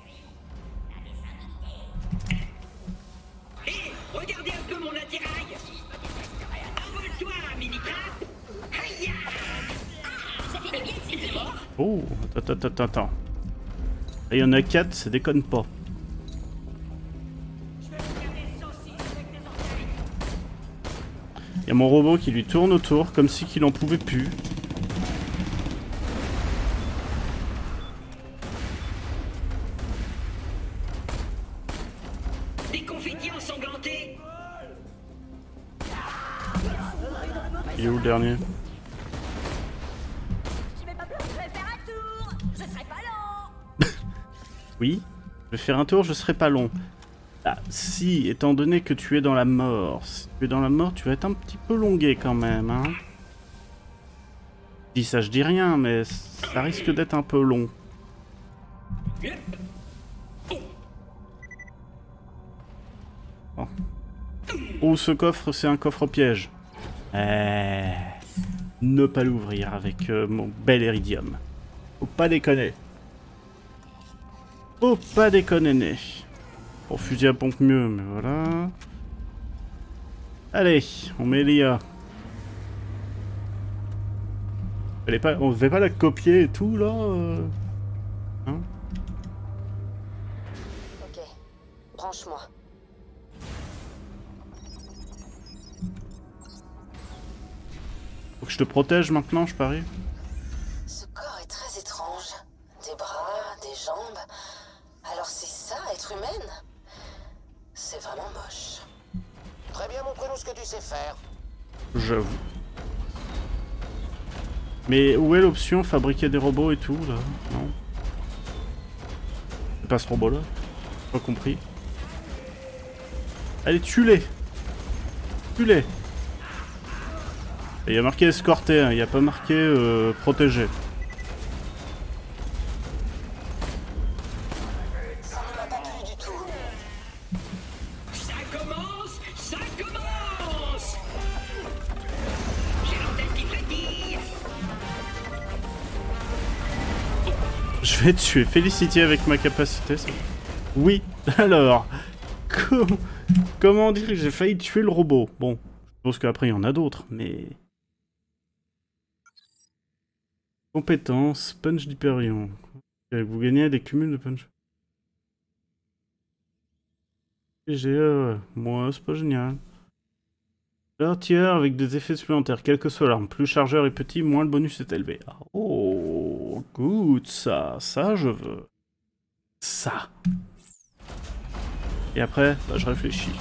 Hé, regardez un peu mon attirail. Envole-toi, mini-crap. Aïe. Ça fait bien de ces morts. Oh, attends, attends, attends, attends. Il y en a quatre, ça déconne pas. Il y a mon robot qui lui tourne autour, comme si qu'il en pouvait plus. Des confettis ensanglantés. Il est où le dernier? Tu veux pas plus, je vais faire un tour. Je serai pas lent. Oui, je vais faire un tour, je serai pas long. Ah, si, étant donné que tu es dans la mort, si tu es dans la mort, tu vas être un petit peu longué quand même, hein. Je dis ça, je dis rien, mais ça risque d'être un peu long. Oh, oh ce coffre, c'est un coffre piège. Eh, ne pas l'ouvrir avec euh, mon bel iridium. Faut pas déconner. Faut pas déconner. Pour fusil à pompe mieux, mais voilà. Allez, on met l'I A. Elle est pas, on devait pas la copier et tout là. Euh... Hein? Ok, branche-moi. Faut que je te protège maintenant, je parie. Ce corps est très étrange. Des bras, des jambes. Alors c'est ça, être humaine? C'est vraiment moche. Très bien, montre-nous ce que tu sais faire. J'avoue. Mais où est l'option fabriquer des robots et tout, là? Non. C'est pas ce robot-là. Pas compris. Allez, tue-les! Tue-les! Il y a marqué escorter, hein. Il n'y a pas marqué euh, protéger. Ça ne m'a pas plu du tout. Ça commence, ça commence. J'ai l'antenne qui frétille. Je vais tuer Felicity avec ma capacité, ça. Oui, alors... Com comment dire que j'ai failli tuer le robot? Bon, je pense qu'après il y en a d'autres, mais... Compétences, punch d'Hyperion. Vous gagnez des cumuls de punch. G E, moi c'est pas génial. Alors tireur avec des effets supplémentaires, quelle que soit l'arme. Plus chargeur est petit, moins le bonus est élevé. Oh, good, ça, ça je veux. Ça. Et après, bah, je réfléchis.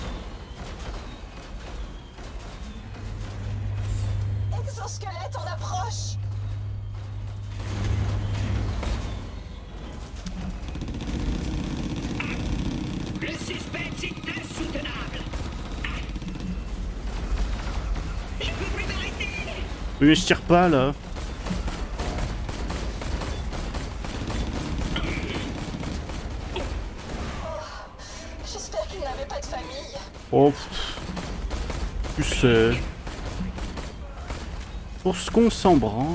Exosquelette en approche. Le suspense est insoutenable. Je peux plus m'arrêter. Oui mais je tire pas là. J'espère qu'il n'avait pas de famille. Oh, pff. Tu sais. Pour ce qu'on s'en branle.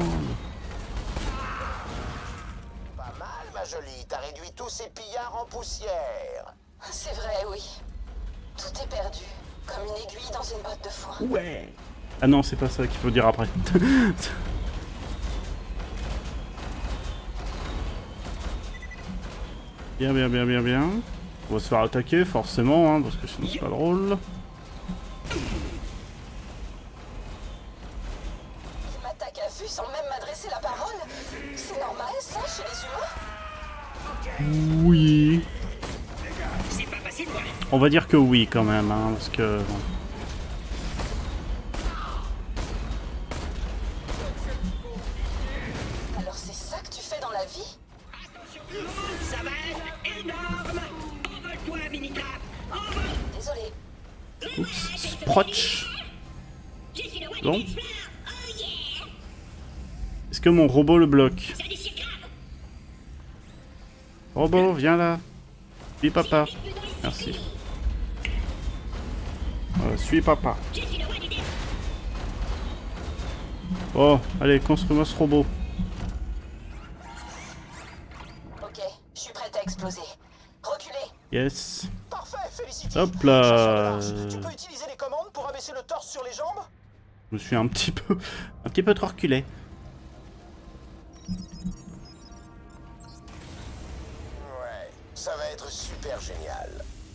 Pas mal, ma jolie. T'as réduit tous ces pillards en poussière. C'est vrai, oui. Tout est perdu, comme une aiguille dans une botte de foin. Ouais. Ah non, c'est pas ça qu'il faut dire après. Bien, bien, bien, bien, bien. On va se faire attaquer, forcément, hein, parce que sinon c'est pas drôle. Il m'attaque à vue sans même m'adresser la parole. C'est normal, ça, chez les humains? Oui. C'est pas facile, voilà. On va dire que oui, quand même, hein, parce que... Bon. Alors c'est ça que tu fais dans la vie? Ça va être énorme. Envole-toi, Minicap. Envole. Désolé. Oups, Sprotch. Je suis le roi Bon. des experts. Oh yeah. Est-ce que mon robot le bloque? Ça déchire grave. Robot, viens là. Suis papa. Merci. Voilà, suis papa. Je suis le roi du dé. Oh, allez, construis-moi ce robot. Ok, je suis prête à exploser. Reculez. Yes. Parfait, Felicity. Hop là. Tu peux utiliser les commandes pour abaisser le torse sur les jambes? Je me suis un petit peu... un petit peu trop reculé. Ouais, ça va être super génial.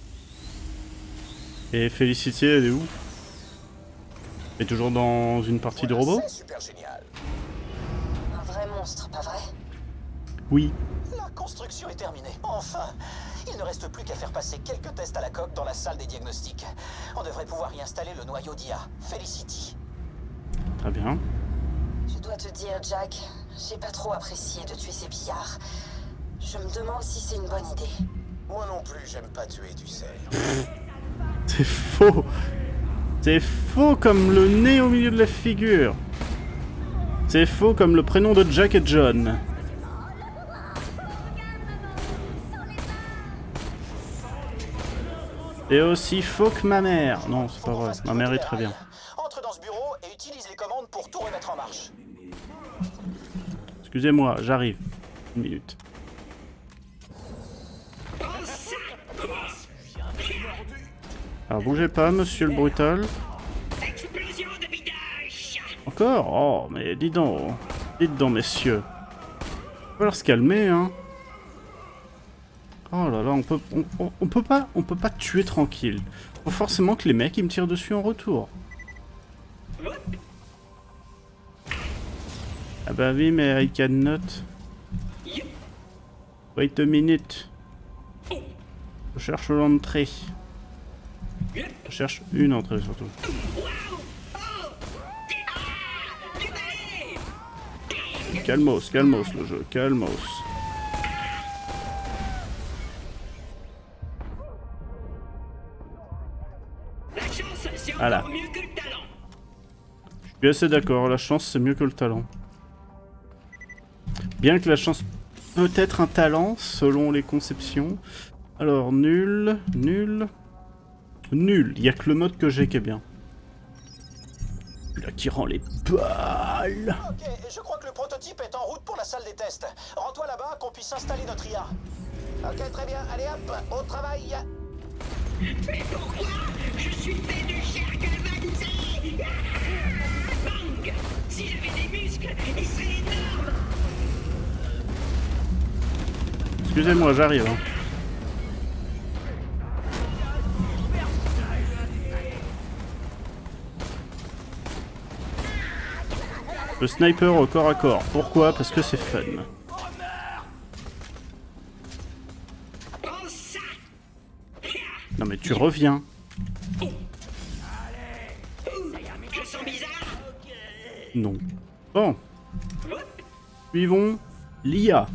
Et Felicity, elle est où? Elle est toujours dans une partie de robot? C'est super génial. Un vrai monstre, pas vrai? Oui. La construction est terminée. Enfin, il ne reste plus qu'à faire passer quelques tests à la coque dans la salle des diagnostics. On devrait pouvoir y installer le noyau d'I A. Felicity. Très bien. Je dois te dire, Jack, j'ai pas trop apprécié de tuer ces pillards. Je me demande si c'est une bonne idée. Moi non plus, j'aime pas tuer, tu sais. C'est faux. C'est faux comme le nez au milieu de la figure. C'est faux comme le prénom de Jack et John. C'est aussi faux que ma mère. Non, c'est pas vrai. Ma mère est très bien. Entre dans ce bureau et utilise les commandes pour tout remettre en marche. Excusez-moi, j'arrive. Une minute. Alors bougez pas, monsieur le brutal. Explosion de bidage. Encore? Oh, mais dis donc. Dites donc, messieurs. Il va falloir se calmer, hein. Oh là là, on peut, on, on, on peut pas, on peut pas tuer tranquille. Faut forcément que les mecs ils me tirent dessus en retour. Ah bah oui, mais I cannot. Wait a minute. Je cherche l'entrée. Je cherche une entrée surtout. calmos, calmos le jeu, calmos. La chance, c'est encore Voilà. mieux que le talent. Je suis assez d'accord, la chance c'est mieux que le talent. Bien que la chance peut être un talent selon les conceptions. Alors nul, nul, nul. Il y a que le mode que j'ai qui est bien. Là qui rend les balles. Ok, je crois que le prototype est en route pour la salle des tests. Rends-toi là-bas qu'on puisse installer notre I A. Ok, très bien. Allez hop, au travail. Mais pourquoi? Je suis fait de chair galvanisée. Bang! Si j'avais des muscles, ils seraient énormes. Excusez-moi, j'arrive. Hein. Le sniper au corps à corps. Pourquoi? Parce que c'est fun. Prends ça. Non mais tu reviens. Je sens bizarre. Non. Bon. Suivons l'I A.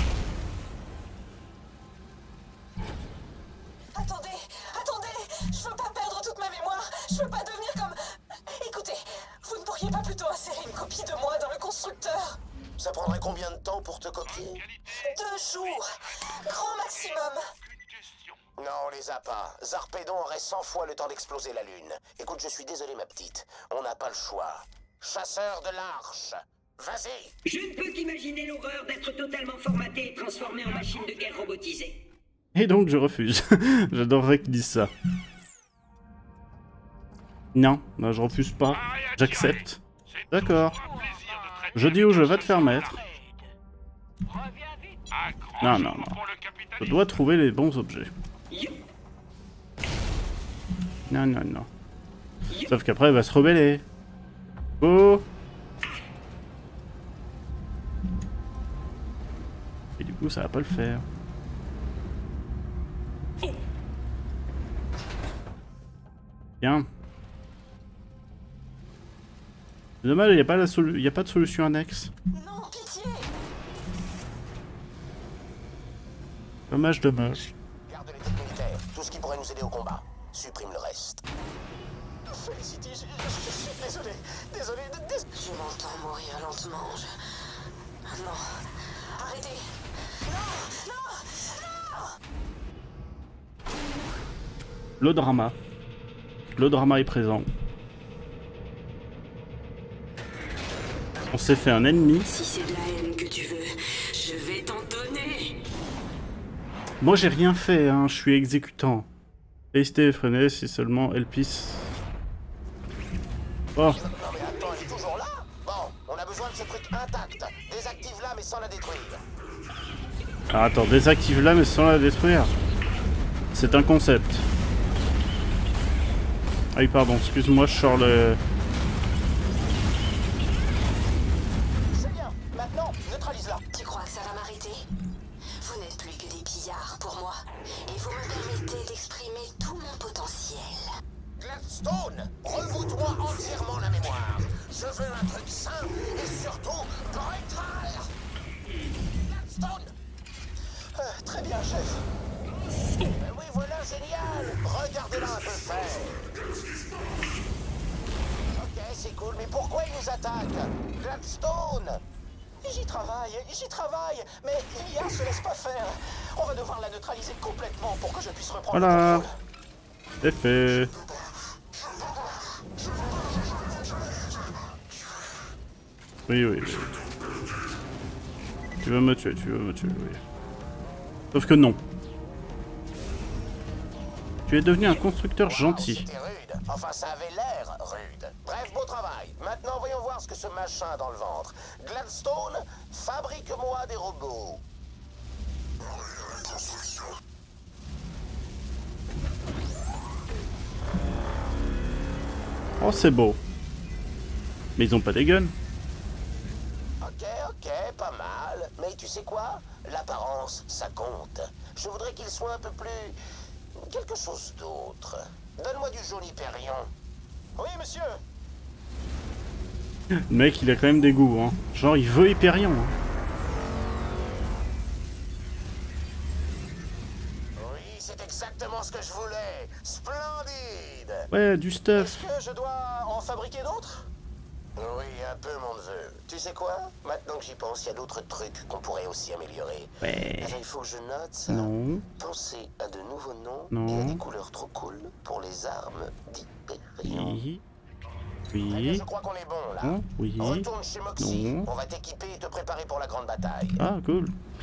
Attendez, attendez, je veux pas perdre toute ma mémoire, je veux pas devenir comme... Écoutez, vous ne pourriez pas plutôt insérer une copie de moi dans le constructeur? Ça prendrait combien de temps pour te copier? Deux jours, grand maximum. Non, on les a pas. Zarpédon aurait cent fois le temps d'exploser la Lune. Écoute, je suis désolé, ma petite. On n'a pas le choix. Chasseur de l'arche, vas-y. Je ne peux qu'imaginer l'horreur d'être totalement formaté et transformé en machine de guerre robotisée. Et donc je refuse. J'adorerais qu'ils disent ça. Non, non, je refuse pas. J'accepte. D'accord. Je dis où je vais te faire mettre. Non, non, non. Je dois trouver les bons objets. Non, non, non. Sauf qu'après, elle va se rebeller. Oh! Et du coup, ça va pas le faire. Bien. C'est dommage, il n'y a, pas la solu- y a pas de solution annexe. Non, pitié. Dommage, dommage. Garde les têtes militaires. Tout ce qui pourrait nous aider au combat. Supprime le reste. Felicity, je, je- je suis désolé. Désolé, dés- Je m'entends mourir lentement, je... Non, arrêtez. Non, non, non. Le drama. Le drama est présent. On s'est fait un ennemi. Si c'est de la haine que tu veux, je vais t'en donner. Moi j'ai rien fait, hein, je suis exécutant. Restez effréné si seulement elle pisse. Oh, Non mais attends, elle est toujours là? Bon, on a besoin de ce truc intact. Désactive-la mais sans la détruire. ah, attends, désactive-la mais sans la détruire. C'est un concept. Ah oui, pardon, excuse-moi, je sors le... C'est bien. Maintenant, neutralise-la. Tu crois que ça va m'arrêter? Vous n'êtes plus que des pillards pour moi. Et vous me permettez d'exprimer tout mon potentiel. Gladstone, reboot-moi entièrement la mémoire. Je veux un truc sain et surtout brutal. Gladstone. Euh, très bien, chef. Ben oui, voilà, génial. Regardez-la un peu faire. Ok, c'est cool, mais pourquoi il nous attaque? Gladstone. J'y travaille, j'y travaille, mais l'I A se laisse pas faire. On va devoir la neutraliser complètement pour que je puisse reprendre Voilà. le contrôle. C'est fait. Oui, oui, oui. Tu veux me tuer, tu veux me tuer, oui. Sauf que non. Tu es devenu un constructeur gentil. C'était rude. Enfin, ça avait l'air rude. Bref, beau travail. Maintenant, voyons voir ce que ce machin a dans le ventre. Gladstone, fabrique-moi des robots. Oh, c'est beau. Mais ils ont pas des guns. Ok, ok, pas mal. Mais tu sais quoi? L'apparence, ça compte. Je voudrais qu'il soit un peu plus... quelque chose d'autre. Donne-moi du jaune Hyperion. Oui, monsieur. Le mec, il a quand même des goûts, hein. Genre, il veut Hyperion. Hein. Oui, c'est exactement ce que je voulais. Splendide. Ouais, du stuff. Est-ce que je dois en fabriquer d'autres? Oui, un peu, mon neveu. Tu sais quoi? Maintenant que j'y pense, il y a d'autres trucs qu'on pourrait aussi améliorer. Ouais. Alors, il faut que je note ça. Non. Pensez à de nouveaux noms Non. et à des couleurs trop cool pour les armes d'Hyperion. Oui. Eh bien, Oui. je crois qu'on est bon, là. Non. Oui. Retourne chez Moxie. Non. On va t'équiper et te préparer pour la grande bataille. Ah, cool.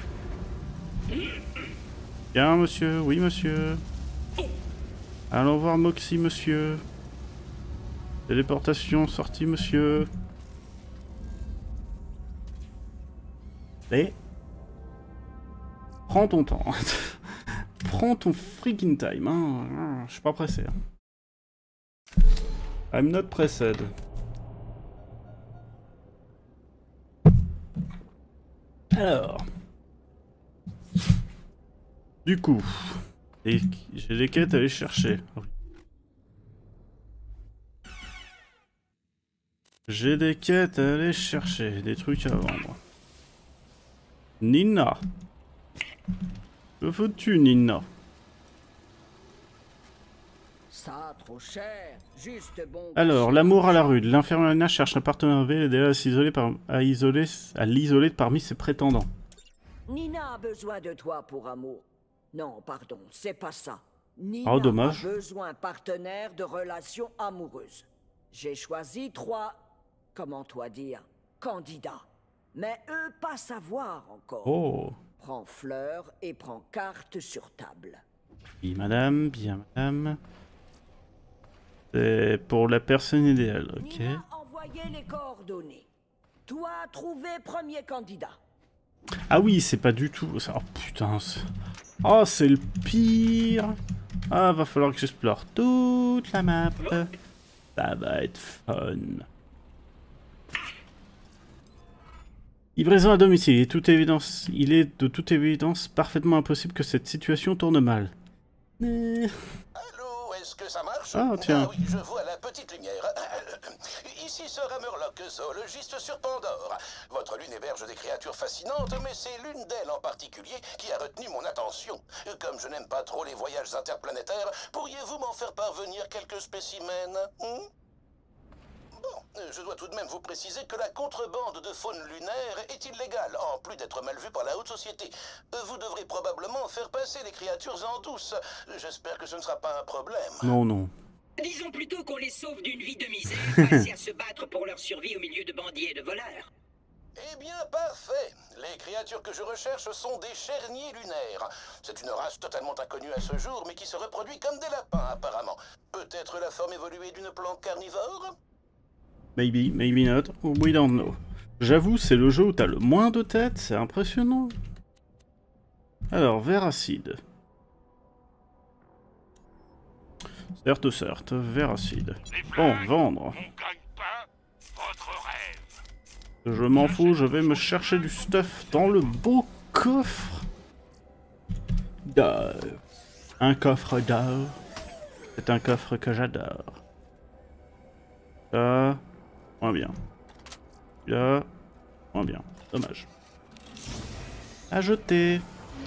Bien, monsieur. Oui, monsieur. Allons voir Moxie, monsieur. Téléportation, sortie, monsieur. Et... Prends ton temps. Prends ton freaking time. Hein. Je suis pas pressé. Hein. I'm not pressed. Alors... Du coup... J'ai des quêtes à aller chercher. J'ai des quêtes à aller chercher, des trucs à vendre. Nina. Que fous-tu, Nina? Ça, trop cher. Juste bon. Alors, l'amour à la rue. L'infirmière cherche un partenaire V, l'aider à s'isoler par... à isoler... à l'isoler parmi ses prétendants. Nina a besoin de toi pour amour. Non, pardon, c'est pas ça. Nina Oh, dommage. a besoin partenaire de relations amoureuses. J'ai choisi trois... Comment toi dire? Candidats. Mais eux, pas savoir encore. Oh. Prends fleur et prends carte sur table. Oui, madame, bien, madame. C'est pour la personne idéale, ok. Nina a envoyé les coordonnées. Toi, trouvé premier candidat. Ah oui, c'est pas du tout... Oh putain, c'est... Oh, c'est le pire. Ah, va falloir que j'explore toute la map. Ça va être fun. Livraison à domicile. Il est, toute évidence... Il est de toute évidence parfaitement impossible que cette situation tourne mal. Mais... Allô, est-ce que ça marche? Ah, tiens. Ah oui, je vois la petite lumière. Ici Sir Hammerlock, zoologiste sur Pandore. Votre lune héberge des créatures fascinantes, mais c'est l'une d'elles en particulier qui a retenu mon attention. Comme je n'aime pas trop les voyages interplanétaires, pourriez-vous m'en faire parvenir quelques spécimens? hmm Bon, je dois tout de même vous préciser que la contrebande de faune lunaire est illégale, en plus d'être mal vue par la haute société. Vous devrez probablement faire passer les créatures en douce. J'espère que ce ne sera pas un problème. Non, non. Disons plutôt qu'on les sauve d'une vie de misère, passée à se battre pour leur survie au milieu de bandits et de voleurs. Eh bien, parfait. Les créatures que je recherche sont des charniers lunaires. C'est une race totalement inconnue à ce jour, mais qui se reproduit comme des lapins, apparemment. Peut-être la forme évoluée d'une plante carnivore? Maybe, maybe not, we don't know. J'avoue, c'est le jeu où t'as le moins de têtes, c'est impressionnant. Alors, verre acide. Certes, certes, verre acide. Bon, vendre. Je m'en fous, je vais me chercher du stuff dans le beau coffre d'or. Un coffre d'or. C'est un coffre que j'adore. Ça... Moins bien. Là, moins bien. Dommage. À jeter.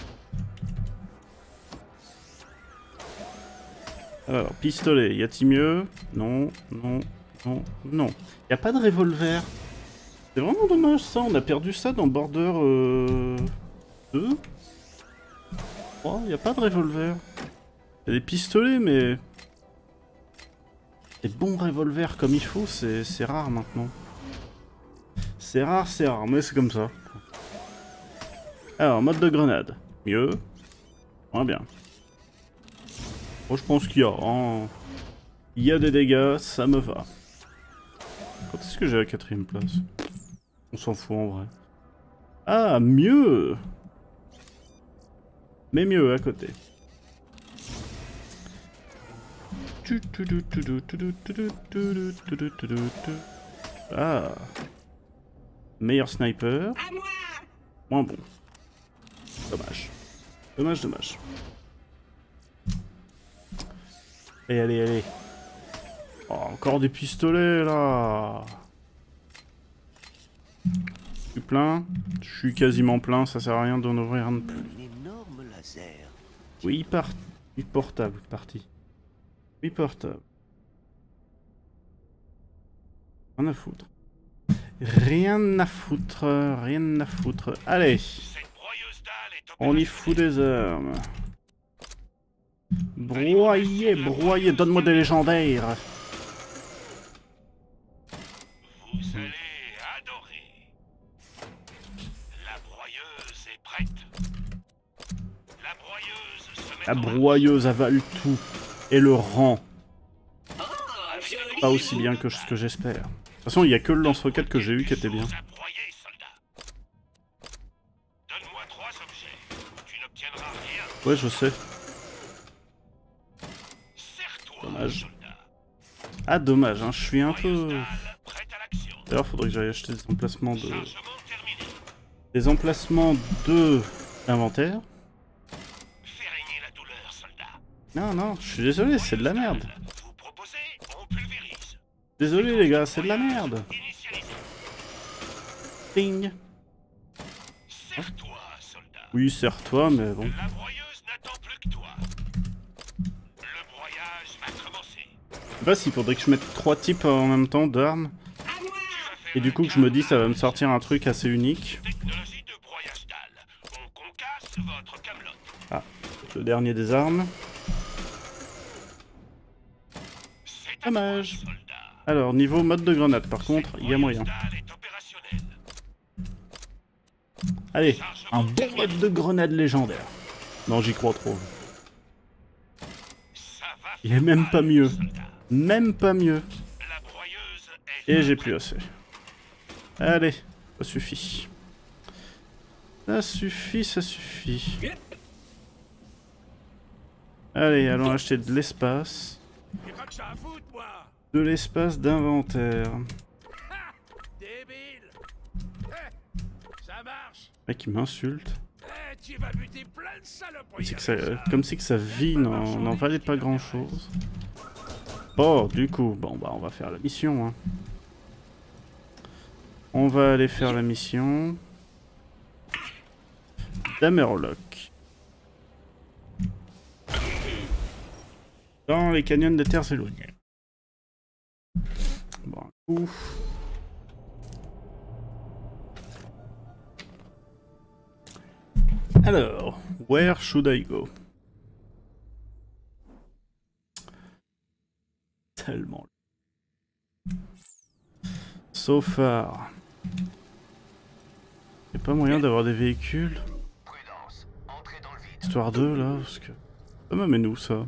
Alors, pistolet, y a-t-il mieux? Non, non, non, non. Y a pas de revolver. C'est vraiment dommage ça, on a perdu ça dans Border euh... deux. Oh, y a pas de revolver. Y a des pistolets, mais... Des bons revolvers comme il faut, c'est rare maintenant. C'est rare, c'est rare, mais c'est comme ça. Alors, mode de grenade. Mieux. Moins bien. Bon, je pense qu'il y a... Hein. Il y a des dégâts, ça me va. Quand est-ce que j'ai la quatrième place? On s'en fout en vrai. Ah, mieux. Mais mieux à côté. Ah. Meilleur sniper. Moins bon. Dommage. Dommage, dommage. Allez, allez, allez. Oh, encore des pistolets là. Je suis plein. Je suis quasiment plein, ça sert à rien d'en ouvrir un de plus. Un énorme laser. Oui, part... oui, portable, parti. Oui, portable. Rien à foutre. Rien à foutre, rien à foutre. Allez. On y fout des armes. Broyer, broyer, donne-moi des légendaires. Vous allez adorer. La broyeuse est prête. La broyeuse se met La en broyeuse avale tout et le rend. Pas aussi bien que ce que j'espère. De toute façon, il n'y a que le lance-roquette que j'ai eu qui était bien. Donne-moi trois objets. Tu n'obtiendras rien. Ouais, je sais. Serre-toi, Dommage. soldat. Ah, dommage, hein, je suis un peu... Prête à l'action. D'ailleurs, faudrait que j'aille acheter des emplacements de... Chargement terminé. Des emplacements de... inventaire. Fais régner la douleur, soldat. Non, non, je suis désolé, c'est de la merde. Vous proposez, on pulvérise. Désolé les gars, c'est de la merde. Initialisé. Ping. Serre-toi, soldat. Oui, serre-toi, mais bon. La broyeuse n'attend plus que toi. Le broyage va commencer. Je sais pas s'il faudrait que je mette trois types en même temps d'armes. Tu vas faire Et du coup que je me dis ça va me sortir un truc assez unique. technologie de broyage dalle. On concasse votre camelote. Ah, le dernier des armes. C'est à toi, Dommage. soldat. Alors, niveau mode de grenade, par contre, il y a moyen. Dalle est opérationnelle. Allez, un bon mode de grenade légendaire. Non, j'y crois trop. Ça va Il est même pas mieux. soldat. Même pas mieux. La broyeuse est Et j'ai plus assez. Allez, ça suffit. Ça suffit, ça suffit. Allez, allons acheter de l'espace. J'ai pas que ça à foutre, moi. De l'espace d'inventaire. Ha, débile. Eh, ça marche. Mec, il m'insulte. Eh, tu vas buter plein de saloperies. C'est que ça, avec ça. comme si que sa vie n'en n'en valait pas grand chose. Bon, du coup, bon bah on va faire la mission. Hein. On va aller faire la mission. Damerlock. Dans les canyons des terres éloignées. Bon, un coup. Alors, where should I go? Tellement. So far. Y'a pas moyen d'avoir des véhicules? Histoire d'eux là, parce que... Ça m'amène où ça?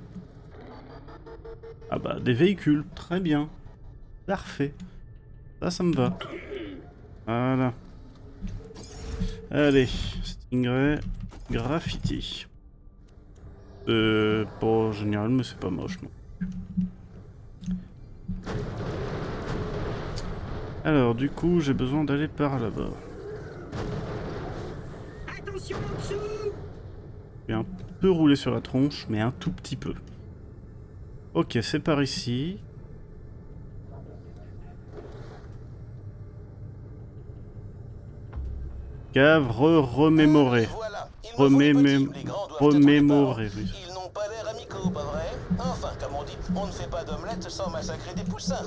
Ah bah, des véhicules, très bien. Parfait. Ça, ça me va. Voilà. Allez, Stingray, graffiti. Euh, pas génial, mais c'est pas moche, non. Alors, du coup, j'ai besoin d'aller par là-bas. Attention en dessous. Je vais un peu rouler sur la tronche, mais un tout petit peu. Ok, c'est par ici. Cave remémoré. Voilà. Ils m'ont fourni Remémé... petit. Les grands doivent être Remémoré, préparés. oui. Ils n'ont pas l'air amicaux, pas vrai? Enfin, comme on dit, on ne fait pas d'omelette sans massacrer des poussins.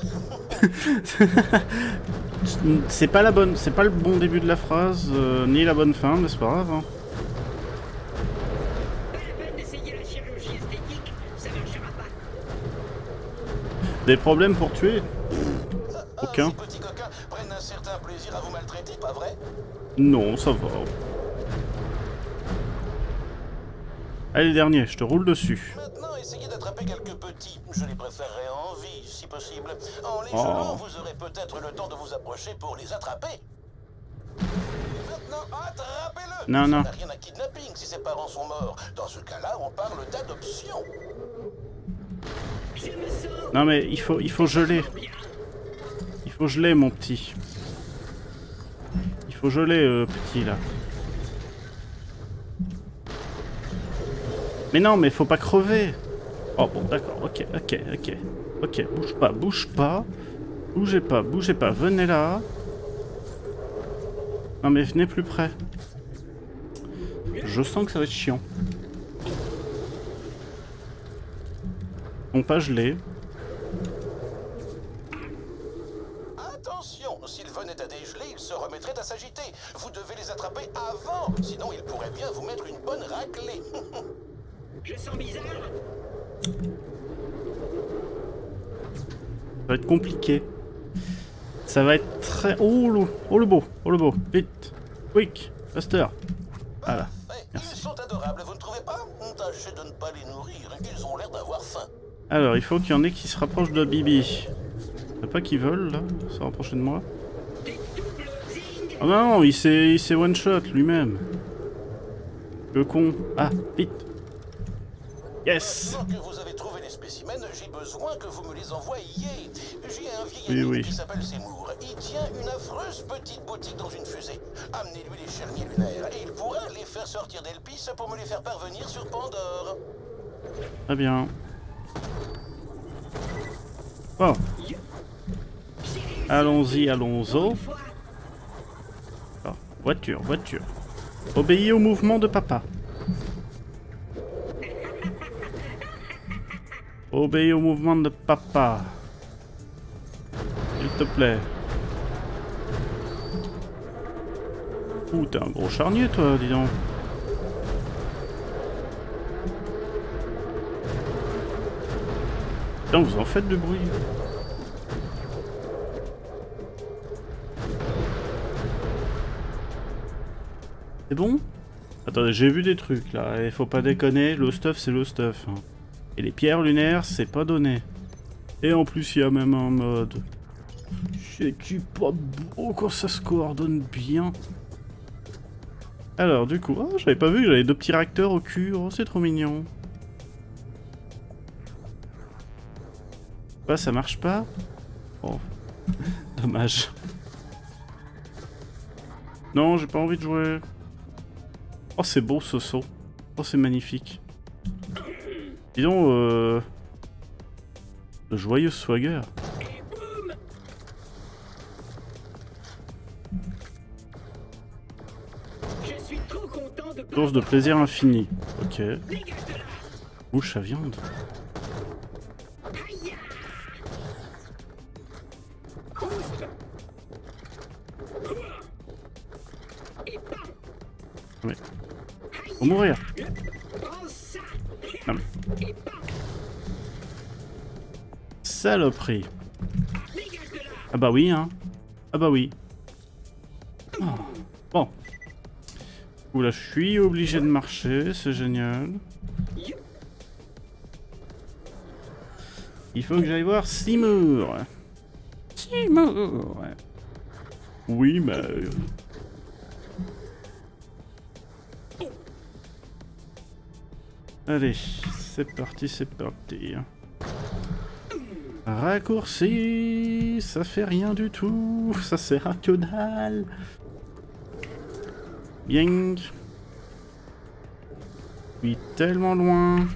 C'est pas la bonne, c'est pas le bon début de la phrase, euh, ni la bonne fin, mais c'est pas grave. Hein. Pas la peine d'essayer la chirurgie esthétique, ça marchera pas. Des problèmes pour tuer? Aucun. Ces petits coquins prennent un certain plaisir à vous maltraiter, pas vrai? Non, ça va. Allez, dernier, je te roule dessus. Maintenant, essayez d'attraper quelques petits. Je les préférerais en vie, si possible. En les gelant, Oh. vous aurez peut-être le temps de vous approcher pour les attraper. Maintenant, attrapez-le. Non, Ça non. n'a rien à kidnapping si ses parents sont morts. Dans ce cas-là, on parle d'adoption. Je me sens Non mais il faut, il faut geler. bien. Il faut geler, mon petit. Il faut geler, euh, petit, là. Mais non, mais faut pas crever. Oh bon, d'accord, ok, ok, ok. Ok, bouge pas, bouge pas. Bougez pas, bougez pas, venez là. Non mais venez plus près. Je sens que ça va être chiant. Bon, pas gelé. Attention, s'ils venaient à dégeler, ils se remettraient à s'agiter. Vous devez les attraper avant, sinon ils pourraient bien vous mettre une bonne raclée. Je sens bizarre. Ça va être compliqué. Ça va être très... Oh le, oh, le beau, oh le beau. Vite, quick, faster. Voilà. Merci. Ils sont adorables, vous ne trouvez pas? Tâchez de ne pas les nourrir, ils ont l'air d'avoir faim. Alors, il faut qu'il y en ait qui se rapprochent de Bibi. Il n'y a pas qui veulent, là, se rapprocher de moi. Oh non, non, il s'est one-shot lui-même. Le con. Ah, vite. Yes. Maintenant que vous avez trouvé les spécimens, j'ai besoin que vous me les envoyiez. J'ai un vieil Oui, ami oui. qui s'appelle Seymour. Il tient une affreuse petite boutique dans une fusée. Amenez-lui les charniers lunaires et il pourra les faire sortir d'Elpis pour me les faire parvenir sur Pandore. Très bien. Bon. Allons-y, allons-y. Oh, voiture, voiture. Obéis au mouvement de papa. Obéis au mouvement de papa. S'il te plaît. Ouh, t'es un gros charnier, toi, dis donc. Putain, vous en faites du bruit. C'est bon? Attendez, j'ai vu des trucs, là. Il faut pas déconner, le stuff, c'est le stuff. Hein. Et les pierres lunaires, c'est pas donné. Et en plus, il y a même un mode. C'est-tu pas beau quand ça se coordonne bien? Alors, du coup, oh, j'avais pas vu, j'avais deux petits réacteurs au cul. Oh, c'est trop mignon. Bah, ça marche pas. Oh, dommage. Non, j'ai pas envie de jouer. Oh, c'est beau ce saut. Oh, c'est magnifique. Dis donc, euh... le joyeux swagger. Source de plaisir infini. Ok. Bouche à viande. Mais... Faut mourir. Non mais... Saloperie. Ah bah oui, hein. Ah bah oui. Oh. Bon. Oula, je suis obligé de marcher, c'est génial. Il faut que j'aille voir Seymour. Seymour. Oui, mais... Allez, c'est parti, c'est parti. Raccourci, ça fait rien du tout, ça sert à que dalle. Bien. Je suis tellement loin.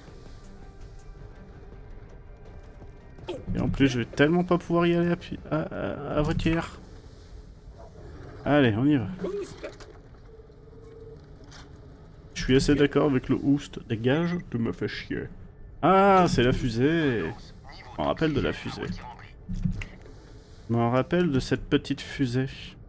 Et en plus, je vais tellement pas pouvoir y aller à, pi à, à, à voiture. Allez, on y va. Je suis assez d'accord avec le host. Dégage, tu me fais chier. Ah, c'est la fusée. Je m'en rappelle de la fusée. Je m'en rappelle de cette petite fusée.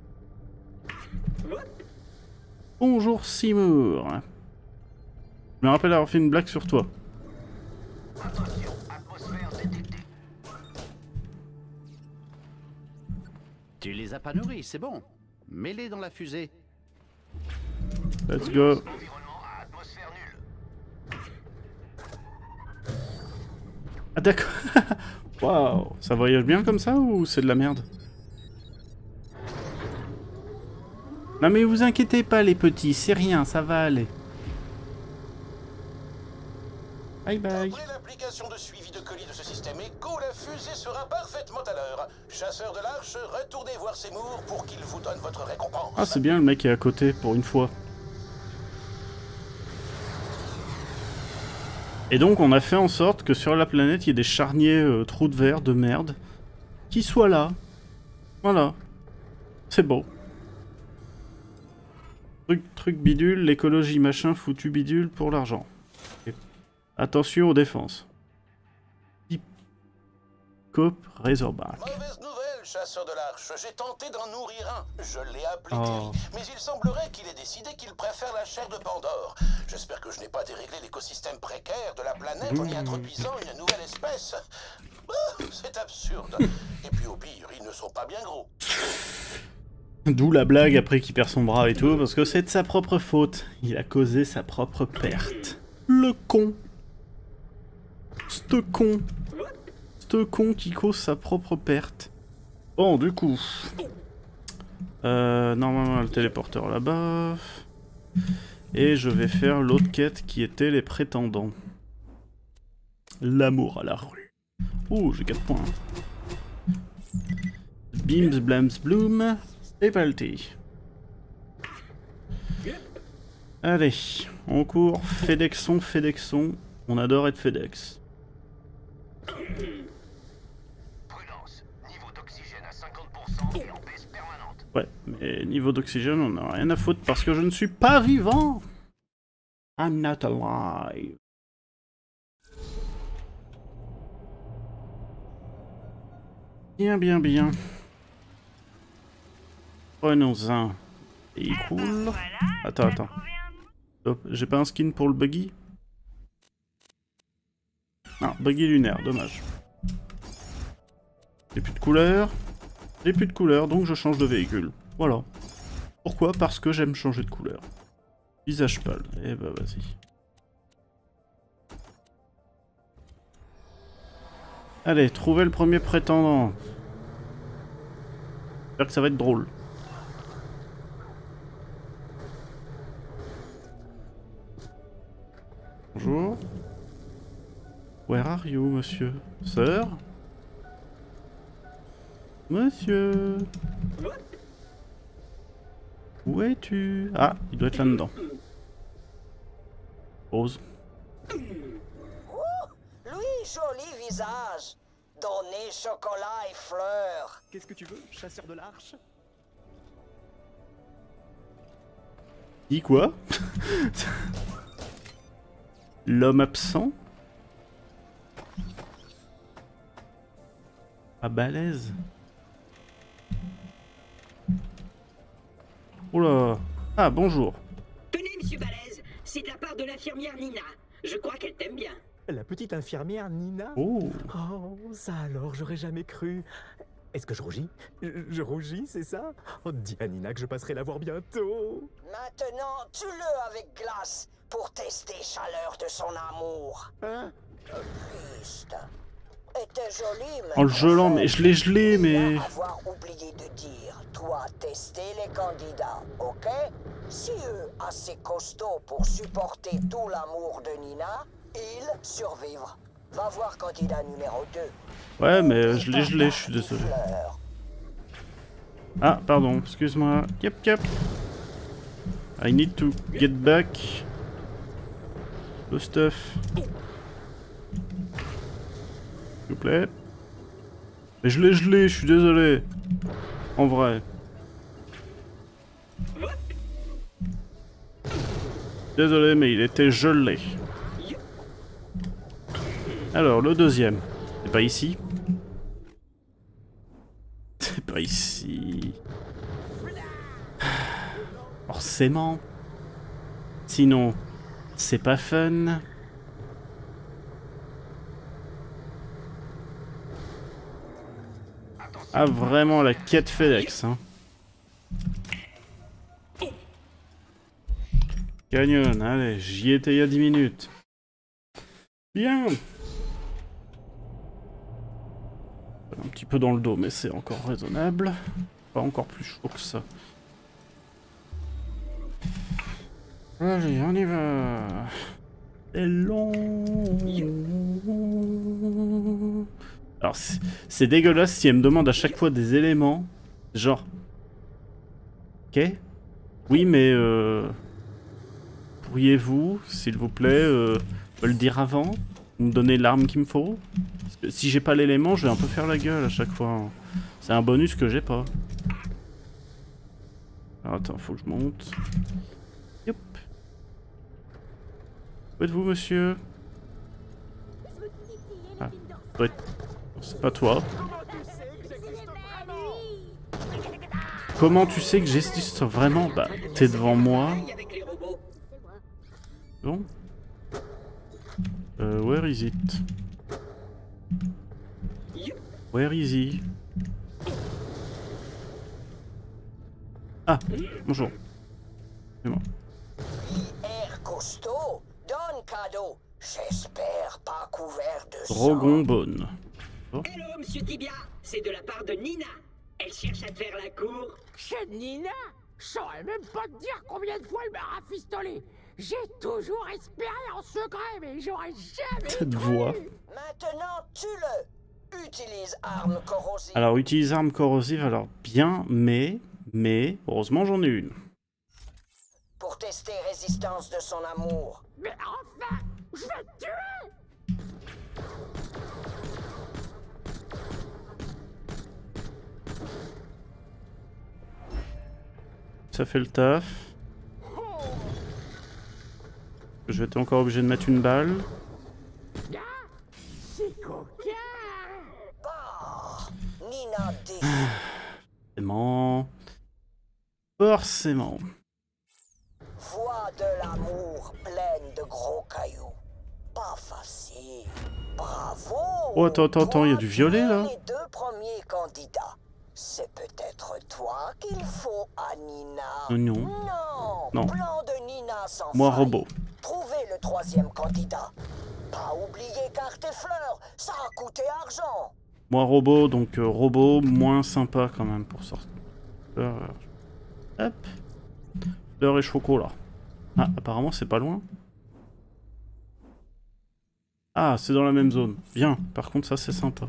Bonjour Seymour. Je me rappelle avoir fait une blague sur toi. Attention, atmosphère détectée. Tu les as pas nourris, c'est bon. Mets-les dans la fusée. Let's go. Environnement à atmosphère nulle. Ah d'accord. Waouh. Ça voyage bien comme ça ou c'est de la merde? Non mais vous inquiétez pas les petits, c'est rien, ça va aller. Bye bye. Après l'application de suivi de colis de ce système éco, la fusée sera parfaitement à l'heure. Chasseur de l'Arche, retournez voir Seymour pour qu'il vous donne votre récompense. Ah c'est bien, le mec est à côté pour une fois. Et donc on a fait en sorte que sur la planète il y ait des charniers euh, trous de verre de merde qui soient là. Voilà. C'est beau. Truc, truc bidule, l'écologie machin foutu bidule pour l'argent. Okay. Attention aux défenses. Cope Razorback. Mauvaise nouvelle, chasseur de l'arche. J'ai tenté d'en nourrir un. Je l'ai appelé Oh. Terry. Mais il semblerait qu'il ait décidé qu'il préfère la chair de Pandore. J'espère que je n'ai pas déréglé l'écosystème précaire de la planète en y introduisant une nouvelle espèce. Ah, c'est absurde. Et puis au pire, ils ne sont pas bien gros. D'où la blague après qu'il perd son bras et tout, parce que c'est de sa propre faute. Il a causé sa propre perte. Le con. C'te con. C'te con qui cause sa propre perte. Bon, du coup... Euh, normalement, le téléporteur là-bas. Et je vais faire l'autre quête qui était les prétendants. L'amour à la rue. Oh, j'ai quatre points. Bims, blams, bloom. Et parti. Allez, on court. Fedexon, Fedexon. On adore être Fedex. Prudence. Niveau d'oxygène à cinquante pour cent et en baisse permanente. Ouais, mais niveau d'oxygène, on n'a rien à foutre parce que je ne suis pas vivant. I'm not alive. Bien, bien, bien. Prenons un. Et il coule. Attends, attends. Hop, j'ai pas un skin pour le buggy? Non, buggy lunaire, dommage. J'ai plus de couleur. J'ai plus de couleur, donc je change de véhicule. Voilà. Pourquoi? Parce que j'aime changer de couleur. Visage pâle. Eh bah vas-y. Allez, trouvez le premier prétendant. J'espère que ça va être drôle. Bonjour. Where are you, monsieur? Sœur? Monsieur? Où es-tu? Ah, il doit être là-dedans. Rose. Ouh, lui, joli visage. Donner chocolat et fleurs. Qu'est-ce que tu veux, chasseur de l'arche? Dis quoi? L'homme absent? Ah, balèze. Oula. Ah, bonjour. Tenez, monsieur Balèze, c'est de la part de l'infirmière Nina. Je crois qu'elle t'aime bien. La petite infirmière Nina? Oh. Oh, ça alors, j'aurais jamais cru. Est-ce que je rougis? je, je rougis, c'est ça? Oh, dis à Nina que je passerai la voir bientôt. Maintenant, tue-le avec glace pour tester chaleur de son amour. Hein? Triste. Était joli, mais... En le gelant, mais je l'ai gelé, mais... avoir oublié de dire, toi tester les candidats, ok? Si eux assez costauds pour supporter tout l'amour de Nina, ils survivre. Va voir candidat numéro deux. Ouais, mais je l'ai gelé, je suis désolé. Ah, pardon, excuse-moi. Yep, yep. I need to get back the stuff. S'il vous plaît. Mais je l'ai gelé, je suis désolé. En vrai. Désolé, mais il était gelé. Alors, le deuxième. C'est pas ici. C'est pas ici. Forcément. Sinon, c'est pas fun. Ah, vraiment la quête FedEx, hein. Canyon, allez, j'y étais il y a dix minutes. Bien. Un petit peu dans le dos, mais c'est encore raisonnable. Pas encore plus chaud que ça. Allez, on y va. C'est long. Alors, c'est dégueulasse si elle me demande à chaque fois des éléments. Genre. Ok. Oui, mais euh... pourriez-vous, s'il vous plaît, euh, me le dire avant? Me donner l'arme qu'il me faut? Parce que si j'ai pas l'élément, je vais un peu faire la gueule à chaque fois. C'est un bonus que j'ai pas. Alors attends, faut que je monte. Yop. Où êtes-vous, monsieur? Ah, ouais. C'est pas toi. Comment tu sais que j'existe vraiment? Bah, t'es devant moi. Bon. Euh, where is it? Where is he? Ah, bonjour. C'est moi. Air costaud, donne cadeau. J'espère pas couvert de sang. Drogon Bone. Oh. Hello, monsieur Tibia. C'est de la part de Nina. Elle cherche à te faire la cour. Chez Nina? Je saurais même pas te dire combien de fois elle m'a rafistolé. J'ai toujours espéré en secret, mais j'aurais jamais Cette cru. voix. Maintenant, tue-le. Utilise arme corrosive. Alors, utilise arme corrosive, alors bien, mais... Mais, heureusement, j'en ai une. Pour tester résistance de son amour. Mais enfin, je vais te tuer. Ça fait le taf. Je vais être encore obligé de mettre une balle. C'est coquin. Bah, Nina décide. Forcément. Forcément. Voix de l'amour pleine de gros cailloux. Pas facile. Bravo. Oh, attends, attends, attends, il y a du violet là. Les deux premiers candidats. C'est peut-être toi qu'il faut à Nina. Oh, non. Non. Non. Plan de Nina sans Moi, faille. robot. Trouvez le troisième candidat. Pas oublier cartes et fleurs. Ça a coûté argent. Moi, robot, donc euh, robot moins sympa quand même pour sortir. Fleur, euh, hop. Fleur et chocolat. Ah, apparemment, c'est pas loin. Ah, c'est dans la même zone. Bien. Par contre, ça, c'est sympa.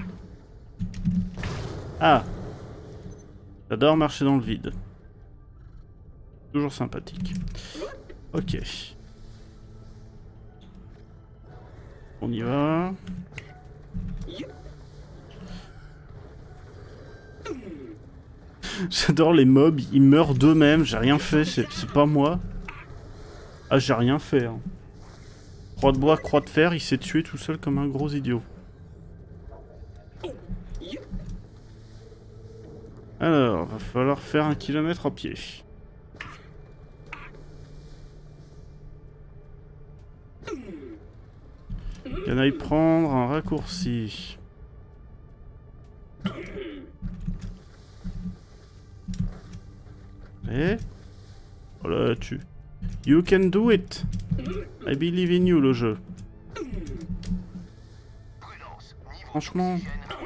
Ah. J'adore marcher dans le vide. Toujours sympathique. Ok. On y va. J'adore les mobs, ils meurent d'eux-mêmes, j'ai rien fait, c'est pas moi. Ah, j'ai rien fait. Hein. Croix de bois, croix de fer, il s'est tué tout seul comme un gros idiot. Alors, va falloir faire un kilomètre à pied. Qu'on aille prendre un raccourci. Et... Voilà, tu... You can do it! I believe in you, le jeu. Franchement...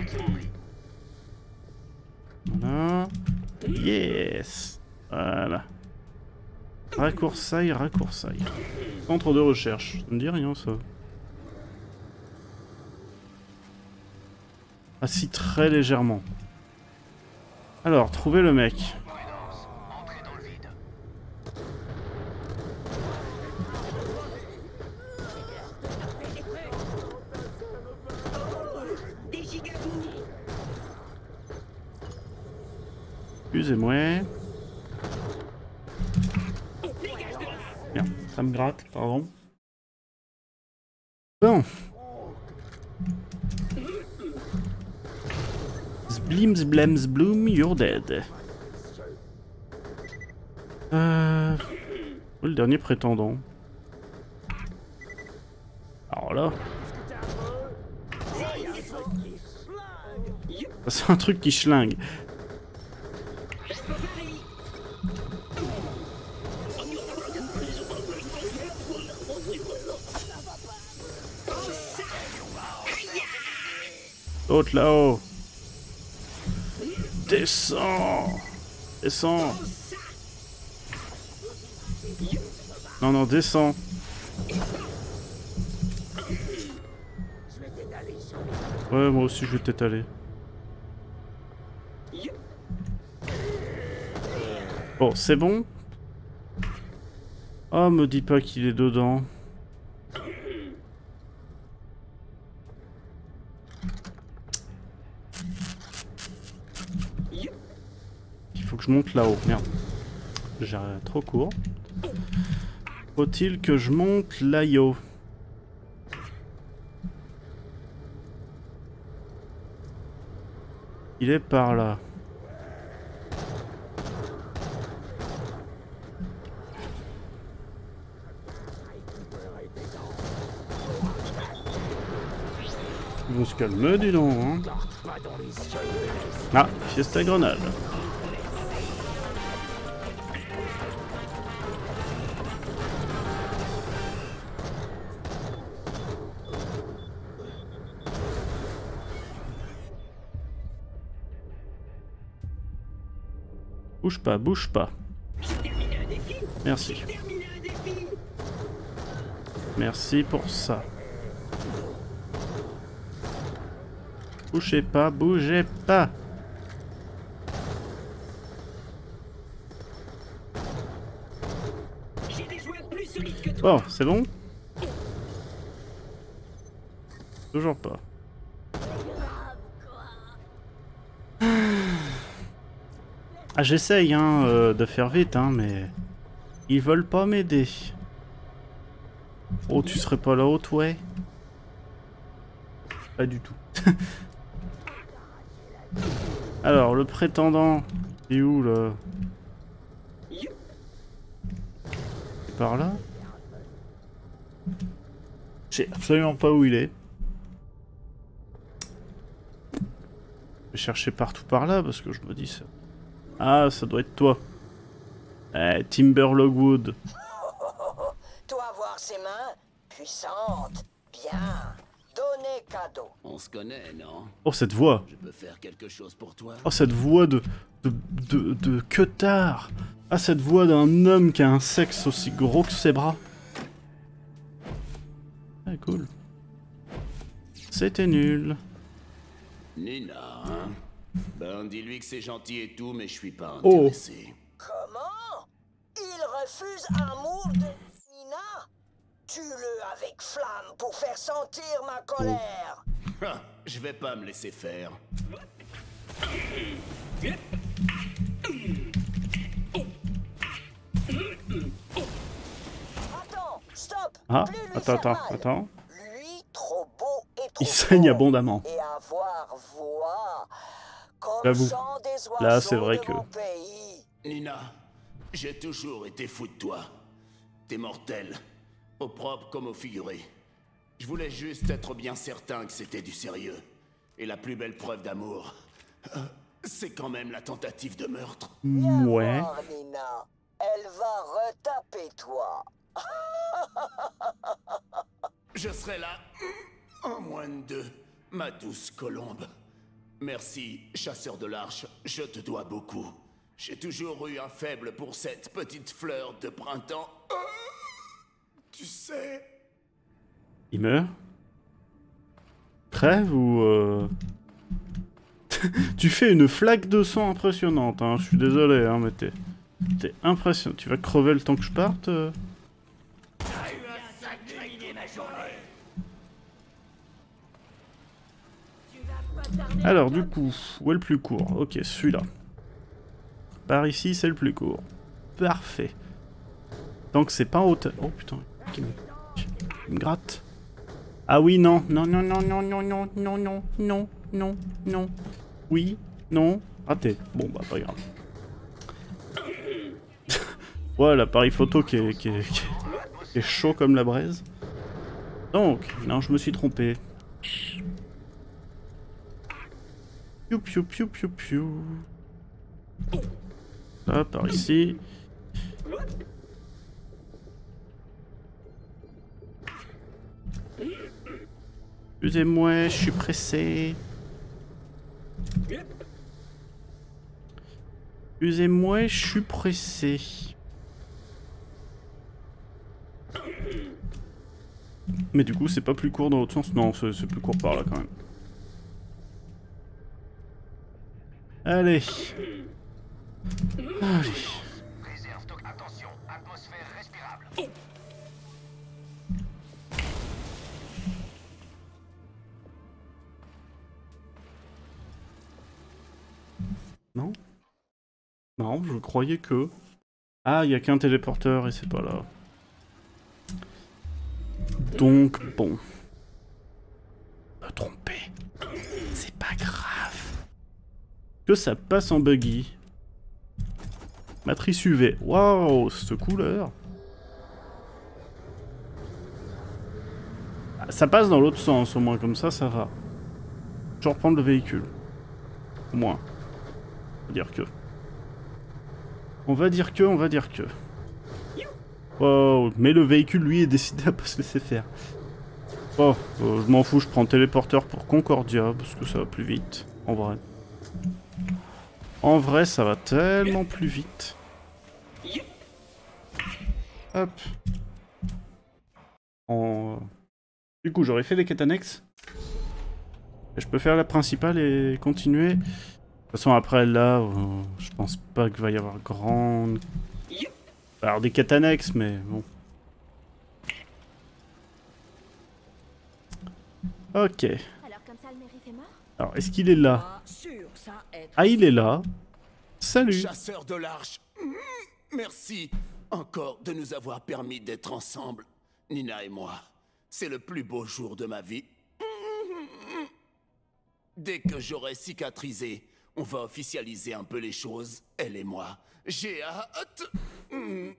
Voilà... Yes! Voilà. Raccourci, raccourci. Centre de recherche. Ça me dit rien, ça. Ah si, très légèrement. Alors, trouver le mec. Excusez-moi. Bien, ça me gratte, pardon. Bon. Zblim, zblem, zbloom, you're dead. Euh... Oh, le dernier prétendant. Alors là... C'est un truc qui schlingue. L'autre là-haut. Descends. Descends. Non, non, descends. Ouais, moi aussi je vais t'étaler. Bon, c'est bon. Oh, me dis pas qu'il est dedans. Il faut que je monte là-haut, merde. j'ai trop court. Faut-il que je monte l'Ayo? Il est par là. Ils vont se calmer, dis donc. Hein. Ah, Fiesta Grenade. Bouge pas, bouge pas. Merci. Merci pour ça. Bougez pas, bougez pas. Oh, c'est bon? Toujours pas. Ah, j'essaye hein, euh, de faire vite, hein, mais ils veulent pas m'aider. Oh, tu serais pas là-haut, ouais? Pas du tout. Alors, le prétendant, il est où là? C'est par là? Je sais absolument pas où il est. Je vais chercher partout par là parce que je me dis ça. Ah, ça doit être toi. Eh, Timber Logwood. Toi voir ses mains puissantes, bien. Donner cadeau. On se connaît, non? Oh, cette voix. Je peux faire quelque chose pour toi. Oh, cette voix de de de, de queutard. Ah, cette voix d'un homme qui a un sexe aussi gros que ses bras. Ah, cool. C'était nul. Nina, hein? Ben, dis-lui que c'est gentil et tout, mais je suis pas Oh. intéressé. Comment? Il refuse amour de Nina? Tue-le avec flamme pour faire sentir ma colère. Ah, je vais pas me laisser faire. Attends, stop. Ah, Plus lui attends, faire attends, mal. attends. Lui, trop beau et trop Il saigne fort. abondamment. Et avoir voix comme J'avoue. chant des Là, oiseaux c'est vrai de que... mon pays. Nina, j'ai toujours été fou de toi. T'es mortel, au propre comme au figuré. Je voulais juste être bien certain que c'était du sérieux. Et la plus belle preuve d'amour, euh, c'est quand même la tentative de meurtre. Ouais. Voir, Nina. Elle va retaper toi. Je serai là en moins de deux, ma douce colombe. Merci, chasseur de l'arche, je te dois beaucoup. J'ai toujours eu un faible pour cette petite fleur de printemps. Oh, tu sais... Il meurt? Crève ou... Euh... Tu fais une flaque de sang impressionnante, hein. Je suis désolé, hein, mais t'es... T'es impressionnant. Tu vas crever le temps que je parte euh... Alors, du coup, où est le plus court? Ok, celui-là. Par ici, c'est le plus court. Parfait. Tant que c'est pas en hauteur... Oh putain, qui me... Il me gratte. Ah oui, non, non, non, non, non, non, non, non, non, non, non, non. Oui, non, raté. Bon, bah, pas grave. Ouais, l'appareil photo qui est, qui, est, qui, est, qui est chaud comme la braise. Donc, non, je me suis trompé. Piou, piou, piou, piou, piou. Là, par ici. Excusez-moi, je suis pressé. Excusez-moi, je suis pressé. Mais du coup, c'est pas plus court dans l'autre sens? Non, c'est plus court par là quand même. Allez. Allez. Réserve stock, attention, atmosphère respirable. Non? Non, je croyais que... Ah, il n'y a qu'un téléporteur et c'est pas là. Donc, bon. Me tromper. C'est pas grave. Que ça passe en buggy. Matrice U V. Waouh, cette couleur. Ça passe dans l'autre sens, au moins, comme ça, ça va. Je vais reprendre le véhicule. Au moins. On va dire que. On va dire que, on va dire que. Wow, mais le véhicule, lui, est décidé à pas se laisser faire. Oh, euh, je m'en fous, je prends le téléporteur pour Concordia, parce que ça va plus vite, en vrai. En vrai, ça va tellement plus vite. Hop. En... Du coup, j'aurais fait les quêtes annexes. Et je peux faire la principale et continuer. De toute façon, après, là, euh, je pense pas qu'il va y avoir grande... Alors, des quêtes annexes, mais bon. Ok. Alors, est-ce qu'il est là? Ah, il est là. Salut. Chasseur de l'Arche. Merci encore de nous avoir permis d'être ensemble, Nina et moi. C'est le plus beau jour de ma vie. Dès que j'aurai cicatrisé, on va officialiser un peu les choses, elle et moi. J'ai hâte. Euh,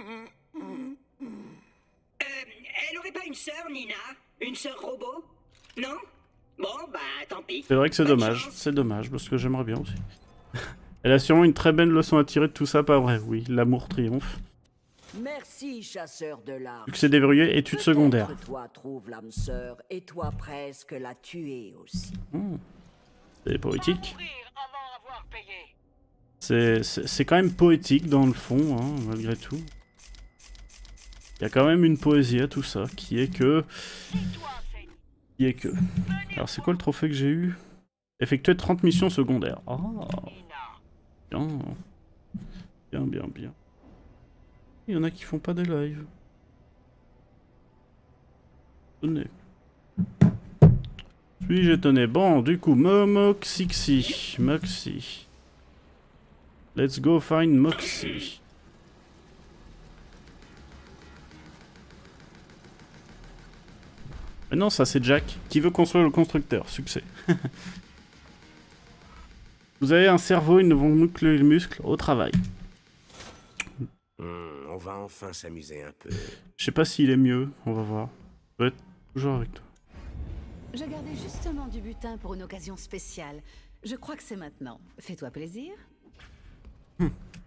elle aurait pas une sœur, Nina? Une sœur robot? Non? Bon, bah tant pis. C'est vrai que c'est dommage, c'est dommage, parce que j'aimerais bien aussi. Elle a sûrement une très belle leçon à tirer de tout ça, pas vrai? Oui, l'amour triomphe. Merci, chasseur de l'âme. Succès déverrouillé, études secondaires. Toi trouve l'âme sœur et toi presque la tuer aussi. Mmh. C'est poétique. C'est quand même poétique dans le fond, hein, malgré tout. Il y a quand même une poésie à tout ça, qui est que... Qui est que... Alors c'est quoi le trophée que j'ai eu? Effectuer trente missions secondaires. Ah, bien. Bien, bien, bien. Il y en a qui font pas des lives. Tenez. Suis-je étonné? Bon, du coup, Moxixi. Moxie. Let's go find Moxie. Mais non, ça c'est Jack. Qui veut construire le constructeur? Succès. Vous avez un cerveau, ils ne vont muscler les muscles au travail. Mmh, on va enfin s'amuser un peu. Je sais pas s'il est mieux, on va voir. Je vais être toujours avec toi. Je gardais justement du butin pour une occasion spéciale. Je crois que c'est maintenant. Fais-toi plaisir. Hmm.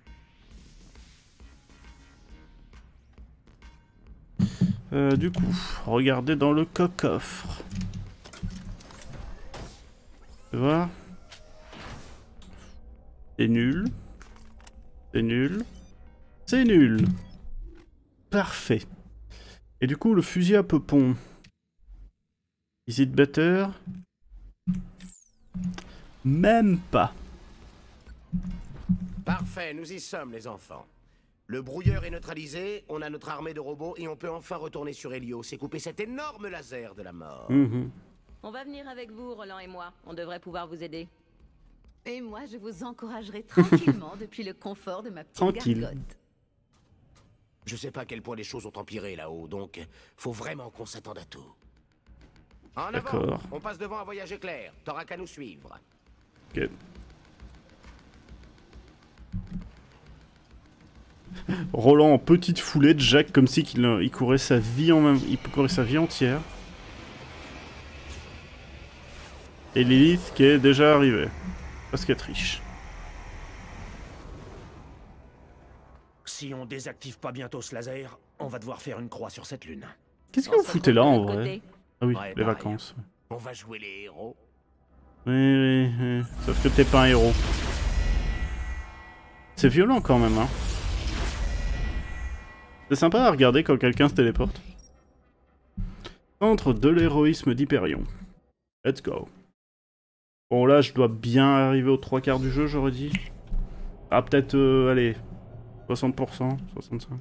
Euh, du coup, regardez dans le coffre. Tu vois? C'est nul. C'est nul. C'est nul. Parfait. Et du coup, le fusil à peupon. Is it better? Même pas. Parfait, nous y sommes, les enfants. Le brouilleur est neutralisé, on a notre armée de robots et on peut enfin retourner sur Helios et couper cet énorme laser de la mort. Mmh. On va venir avec vous, Roland et moi. On devrait pouvoir vous aider. Et moi, je vous encouragerai tranquillement depuis le confort de ma petite Tranquille. gargote. Je sais pas à quel point les choses ont empiré là-haut, donc faut vraiment qu'on s'attende à tout. En avant, on passe devant un voyage éclair. T'auras qu'à nous suivre. Ok. Roland en petite foulée, Jack comme si qu'il il courait sa vie en même, il courait sa vie entière. Et Lilith qui est déjà arrivée. Parce qu'elle triche. Si on désactive pas bientôt ce laser, on va devoir faire une croix sur cette lune. Qu'est-ce que vous foutez là en vrai? Ah oui, ouais, les vacances. Ouais. On va jouer les héros. Oui, oui, oui. Sauf que t'es pas un héros. C'est violent quand même, hein. C'est sympa à regarder quand quelqu'un se téléporte. Centre de l'héroïsme d'Hyperion. Let's go. Bon là, je dois bien arriver aux trois quarts du jeu, j'aurais dit. Ah, peut-être, euh, allez, soixante pour cent, soixante-cinq.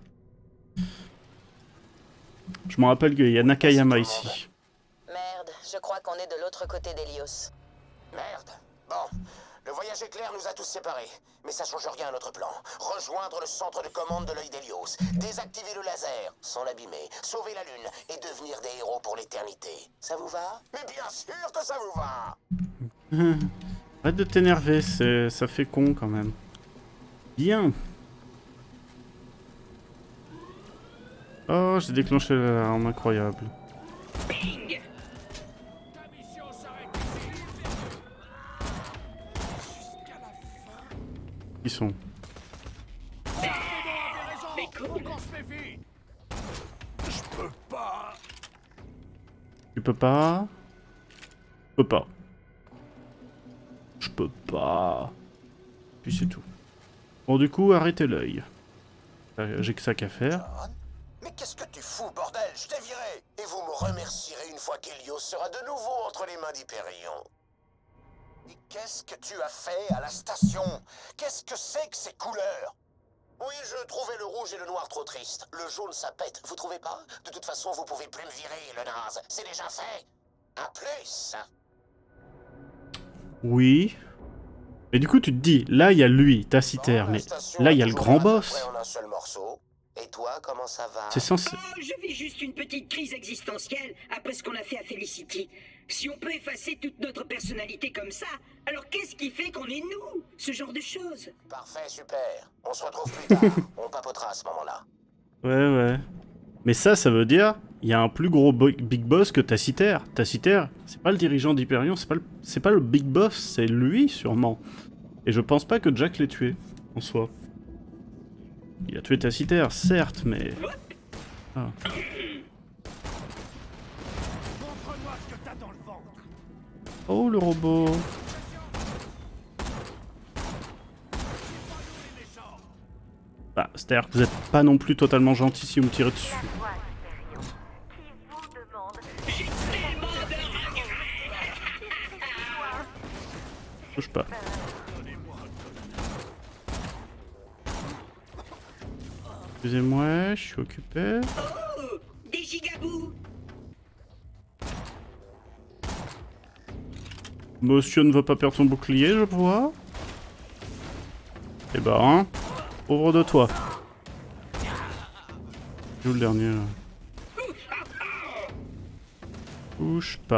Je me rappelle qu'il y a Nakayama ici. Merde, je crois qu'on est de l'autre côté d'Helios. Merde. Bon, Le voyage éclair nous a tous séparés, mais ça change rien à notre plan. Rejoindre le centre de commande de l'œil d'Hélios, désactiver le laser, sans l'abîmer, sauver la Lune et devenir des héros pour l'éternité. Ça vous va? Mais bien sûr que ça vous va. Arrête de t'énerver, ça fait con quand même. Bien. Oh, j'ai déclenché l'arme, incroyable. Bing. Ils sont. Mais cool. Je peux pas. Tu peux pas. Je peux pas. Je peux pas. Puis c'est tout. Bon, du coup, arrêtez l'œil. J'ai que ça qu'à faire. Mais qu'est-ce que tu fous, bordel? Je t'ai viré. Et vous me remercierez une fois qu'Hélios sera de nouveau entre les mains d'Hyperion. Et qu'est-ce que tu as fait à la station? Qu'est-ce que c'est que ces couleurs? Oui, je trouvais le rouge et le noir trop tristes. Le jaune, ça pète, vous trouvez pas? De toute façon, vous pouvez plus me virer, le naze. C'est déjà fait. À plus. Oui. Mais du coup, tu te dis, là, il y a lui, Taciter, mais là, il y a le grand boss. En un seul morceau. Et toi, comment ça va? C'est censé... Oh, je vis juste une petite crise existentielle après ce qu'on a fait à Felicity. Si on peut effacer toute notre personnalité comme ça, alors qu'est-ce qui fait qu'on est nous? Ce genre de choses. Parfait, super. On se retrouve plus tard. On papotera à ce moment-là. Ouais, ouais. Mais ça, ça veut dire, il y a un plus gros big boss que Taciter. Taciter, c'est pas le dirigeant d'Hyperion, c'est pas, le... c'est pas le big boss, c'est lui, sûrement. Et je pense pas que Jack l'ait tué, en soi. Il a tué Taciter, certes, mais... Ah. Oh, le robot. Bah, c'est-à-dire que vous êtes pas non plus totalement gentil si vous me tirez dessus. Bouge pas. Excusez-moi, je suis occupé. Oh, des gigabous. Monsieur ne veut pas perdre son bouclier, je vois. Eh ben, hein, pauvre de toi. Où le dernier là? Bouge pas.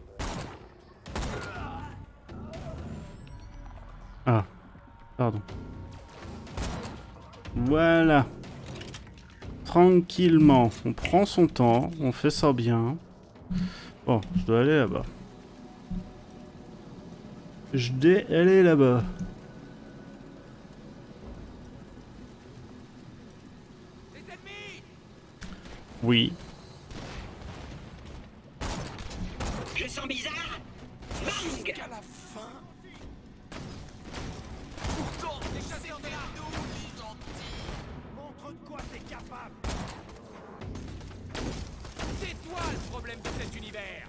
Ah, pardon. Voilà. Tranquillement, on prend son temps, on fait ça bien. Bon, je dois aller là-bas. Je dois aller là-bas. Oui. Je sens bizarre. Bang. À la fin. Pourtant, les chasseurs de la montre de quoi t'es capable. C'est toi le problème de cet univers.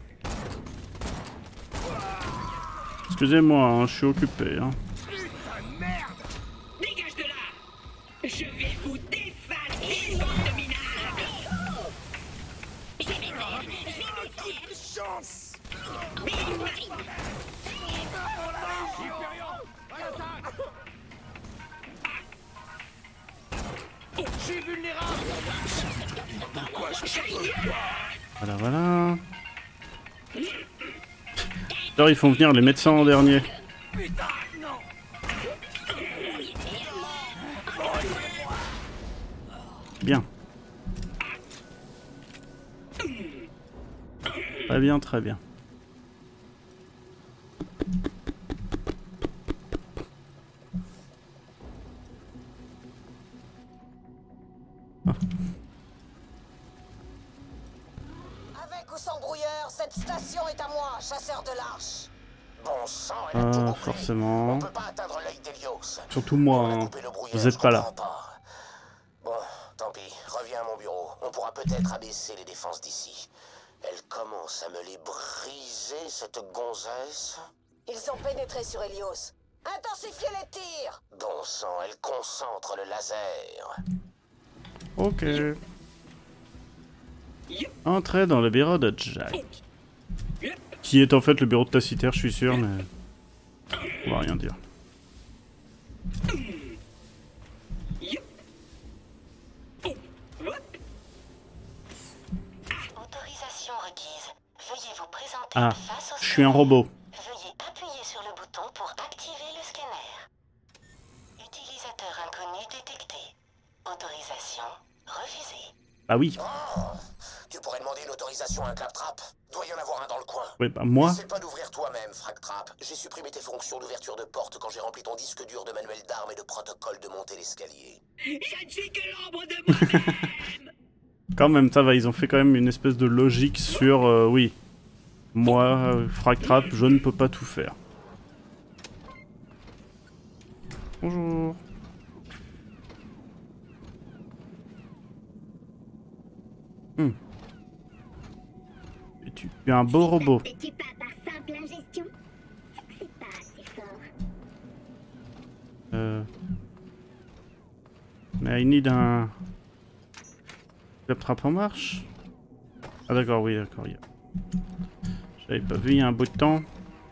Excusez-moi, hein, je suis occupé. Hein. Putain de merde. Dégage de là. Je vais vous défaler, bande de minables. Je vais faire, je vais vous faire. Chance. Je suis vulnérable. Pourquoi je peux pas? Voilà, voilà. Alors, ils font venir les médecins en dernier. Putain, non. Bien. Très bien, très bien. Ah. Avec ou sans brouilleur, cette station est à moi, chasseur de l'arche. Bon sang, elle a tout Ah, bouclé. forcément. On peut pas atteindre l'œil d'Hélios. Surtout moi, hein. Vous êtes pas là. Pas. Bon, tant pis, reviens à mon bureau. On pourra peut-être abaisser les défenses d'ici. Elle commence à me les briser, cette gonzesse. Ils ont pénétré sur Hélios. Intensifiez les tirs. Bon sang, elle concentre le laser. Ok. Entrez dans le bureau de Jack. Qui est en fait le bureau de Taciter, je suis sûr, mais... On va rien dire. Autorisation requise. Veuillez vous présenter Ah, face au je suis un robot. Veuillez appuyer sur le bouton pour activer le scanner. Utilisateur inconnu détecté. Autorisation refusée. Bah oui. Oh, tu pourrais demander une autorisation à un claptrap. Doit y en avoir un dans le coin. Oui, bah moi. N'essaie pas d'ouvrir toi-même, Fragtrap. J'ai supprimé tes fonctions d'ouverture de porte quand j'ai rempli ton disque dur de manuel d'armes et de protocole de monter l'escalier. Je ne suis que l'ombre de moi-même. Quand même, ça va, ils ont fait quand même une espèce de logique sur... Euh, oui. Moi, euh, Fragtrap, je ne peux pas tout faire. Bonjour. Hmm. Et tu es un beau robot. Fais-tu pas par simple ingestion? C'est pas assez fort. Euh... Mais I need un... Claptrap en marche. Ah d'accord, oui, d'accord. Yeah. J'avais pas vu il y a un bout de temps.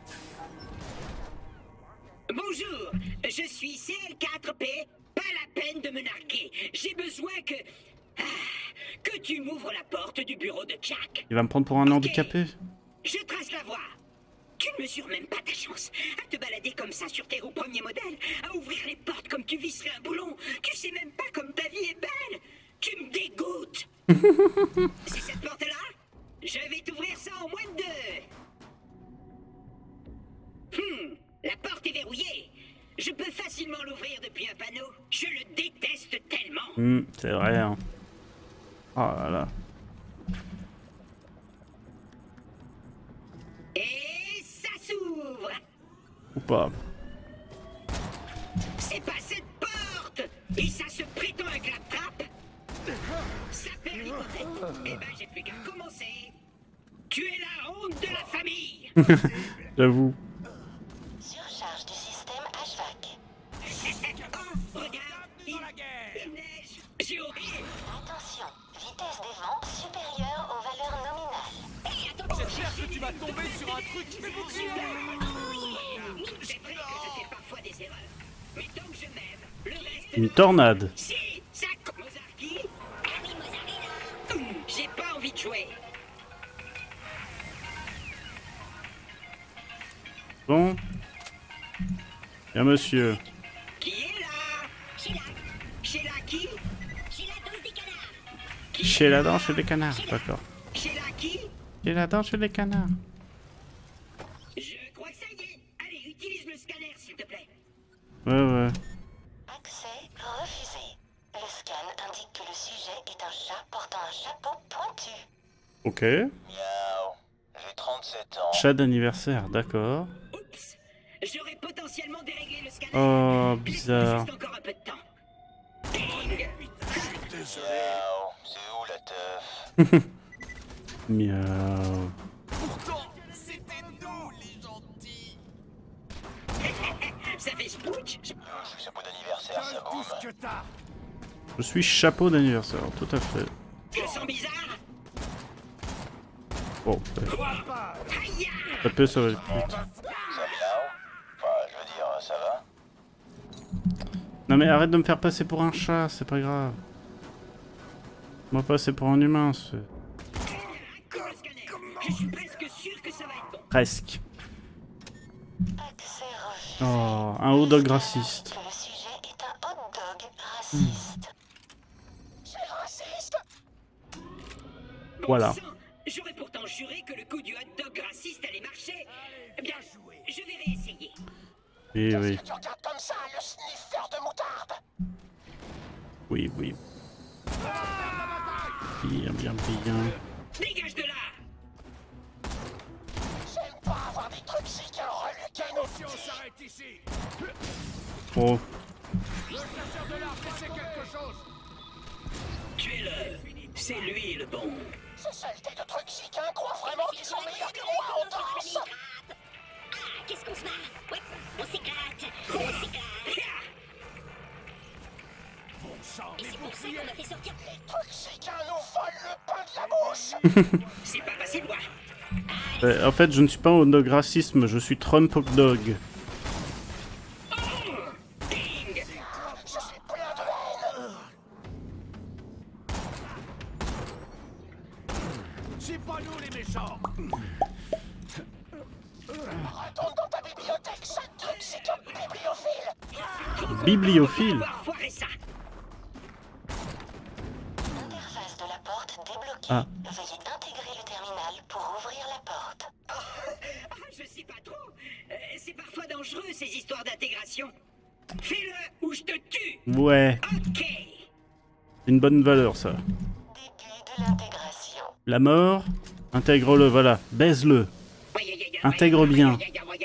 Bonjour, je suis C L quatre P. Pas la peine de me narguer. J'ai besoin que... Ah, que tu m'ouvres la porte du bureau de Jack. Il va me prendre pour un handicapé. Je trace la voie. Tu ne mesures même pas ta chance à te balader comme ça sur tes roues premier modèle, à ouvrir les portes comme tu visserais un boulon. Tu sais même pas comme ta vie est belle. Tu me dégoûtes. C'est cette porte-là? Je vais t'ouvrir ça en moins de deux. Hmm, la porte est verrouillée. Je peux facilement l'ouvrir depuis un panneau. Je le déteste tellement. Hmm, c'est vrai, hein. Oh là là. Et ça s'ouvre. Ou pas. C'est pas cette porte. Et ça se prétend un claptrap. Ça perd l'hypothèque. Eh ben, j'ai plus qu'à commencer. Tu es la honte de la famille. J'avoue. Surcharge du système H V A C. Oh, regarde, il, il neige. J'ai oublié. Attention, vitesse des vents supérieure aux valeurs nominales. J'espère que tu vas tomber sur un truc qui fait C'est vrai que je fais parfois des erreurs. Mais tant que je m'aime, le reste... Une tornade. Si, ça... Mozart qui? Ah oui, Mozart est là. J'ai pas envie de jouer. Bon. Bien monsieur. Qui est là? Sheila. Sheila qui? Sheila dose des canards. Chez la dent, chez les canards, d'accord. Sheila qui? Chez la dent, chez les canards. Je crois que ça y est. Allez, utilise le scanner, s'il te plaît. Ouais, ouais. Accès refusé. Le scan indique que le sujet est un chat portant un chapeau pointu. Ok. Miaou. J'ai trente-sept ans. Chat d'anniversaire, d'accord. Oups. J'aurais potentiellement déréglé le scanner. Oh, bizarre. Juste encore un peu de temps. Ding. Miaou. C'est où la teuf? Miaou. Pourtant, c'était nous les gentils. Ça fait spooch. Je suis chapeau d'anniversaire, ça boum. Tout ce que t'as. Je suis chapeau d'anniversaire, tout à fait. Je sens bizarre. Bon, Crois pas. Aïe. ça peut, ça va aller plus vite. Ça miaou? Enfin, je veux dire, ça va? Non mais arrête de me faire passer pour un chat, c'est pas grave. Moi passer pour un humain, c'est... Je suis presque sûr que ça va être bon. Presque. Accès refusé. Oh, un hot dog raciste. Que le sujet est un hot dog raciste. C'est raciste. Voilà. J'aurais pourtant juré que le coup du hot dog raciste allait marcher. Bien joué. Je vais réessayer. Oui, oui. Tu regardes comme ça, le sniffer de moutarde. Oui, oui. Bien, bien, bien. Dégage de là. J'aime pas avoir des trucs si qu'un reluquin. Attention, on s'arrête ici. Oh. Le chasseur de l'arbre fait quelque chose. Tuez-le. C'est lui le bon. Ce saleté de trucs si qu'un croit vraiment qu'ils sont meilleurs que moi en danse. Ah, qu'est-ce qu'on se marre? Ouais, on s'éclate. On s'éclate. Bon sang, Et c'est pour ça qu'on a fait sortir. Les trucs si qu'un nous volent le pain de la bouche. C'est pas passé loin. Euh, en fait, je ne suis pas un hot dog racisme, je suis Trump hot dog. Bibliophile. L'interface de la porte débloquée. Ah. Veuillez intégrer le terminal pour ouvrir la porte. Ah, je sais pas trop. Euh, c'est parfois dangereux ces histoires d'intégration. Fais-le ou je te tue. Ouais. Ok. Une bonne valeur, ça. La mort, intègre-le, voilà. Baise-le. Intègre bien.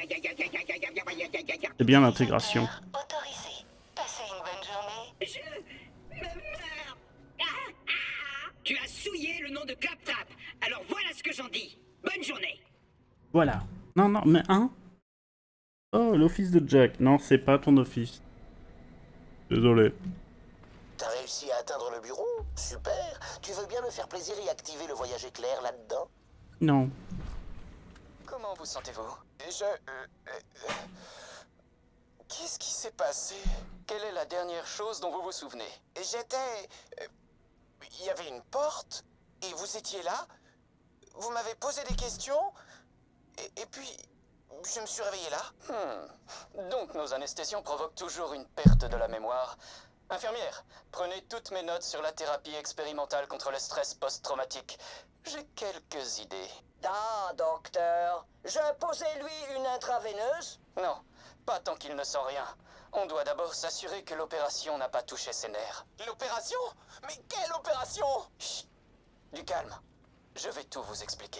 C'est bien l'intégration. Autorisé. Passez une bonne journée. Je me meurs. Ah, ah. Tu as souillé le nom de Claptrap. Alors voilà ce que j'en dis. Bonne journée. Voilà. Non, non, mais hein? Oh, l'office de Jack. Non, c'est pas ton office. Désolé. T'as réussi à atteindre le bureau? Super. Tu veux bien me faire plaisir et activer le voyage éclair là-dedans? Non. Comment vous sentez-vous? Je... Euh, euh, Qu'est-ce qui s'est passé? Quelle est la dernière chose dont vous vous souvenez? J'étais... euh, Il y avait une porte, et vous étiez là. Vous m'avez posé des questions, et, et puis... Je me suis réveillé là. Hmm. Donc nos anesthésiens provoquent toujours une perte de la mémoire. Infirmière, prenez toutes mes notes sur la thérapie expérimentale contre le stress post-traumatique. J'ai quelques idées. Ah, docteur, je posais lui une intraveineuse? Non, pas tant qu'il ne sent rien. On doit d'abord s'assurer que l'opération n'a pas touché ses nerfs. L'opération? Mais quelle opération? Chut, du calme. Je vais tout vous expliquer.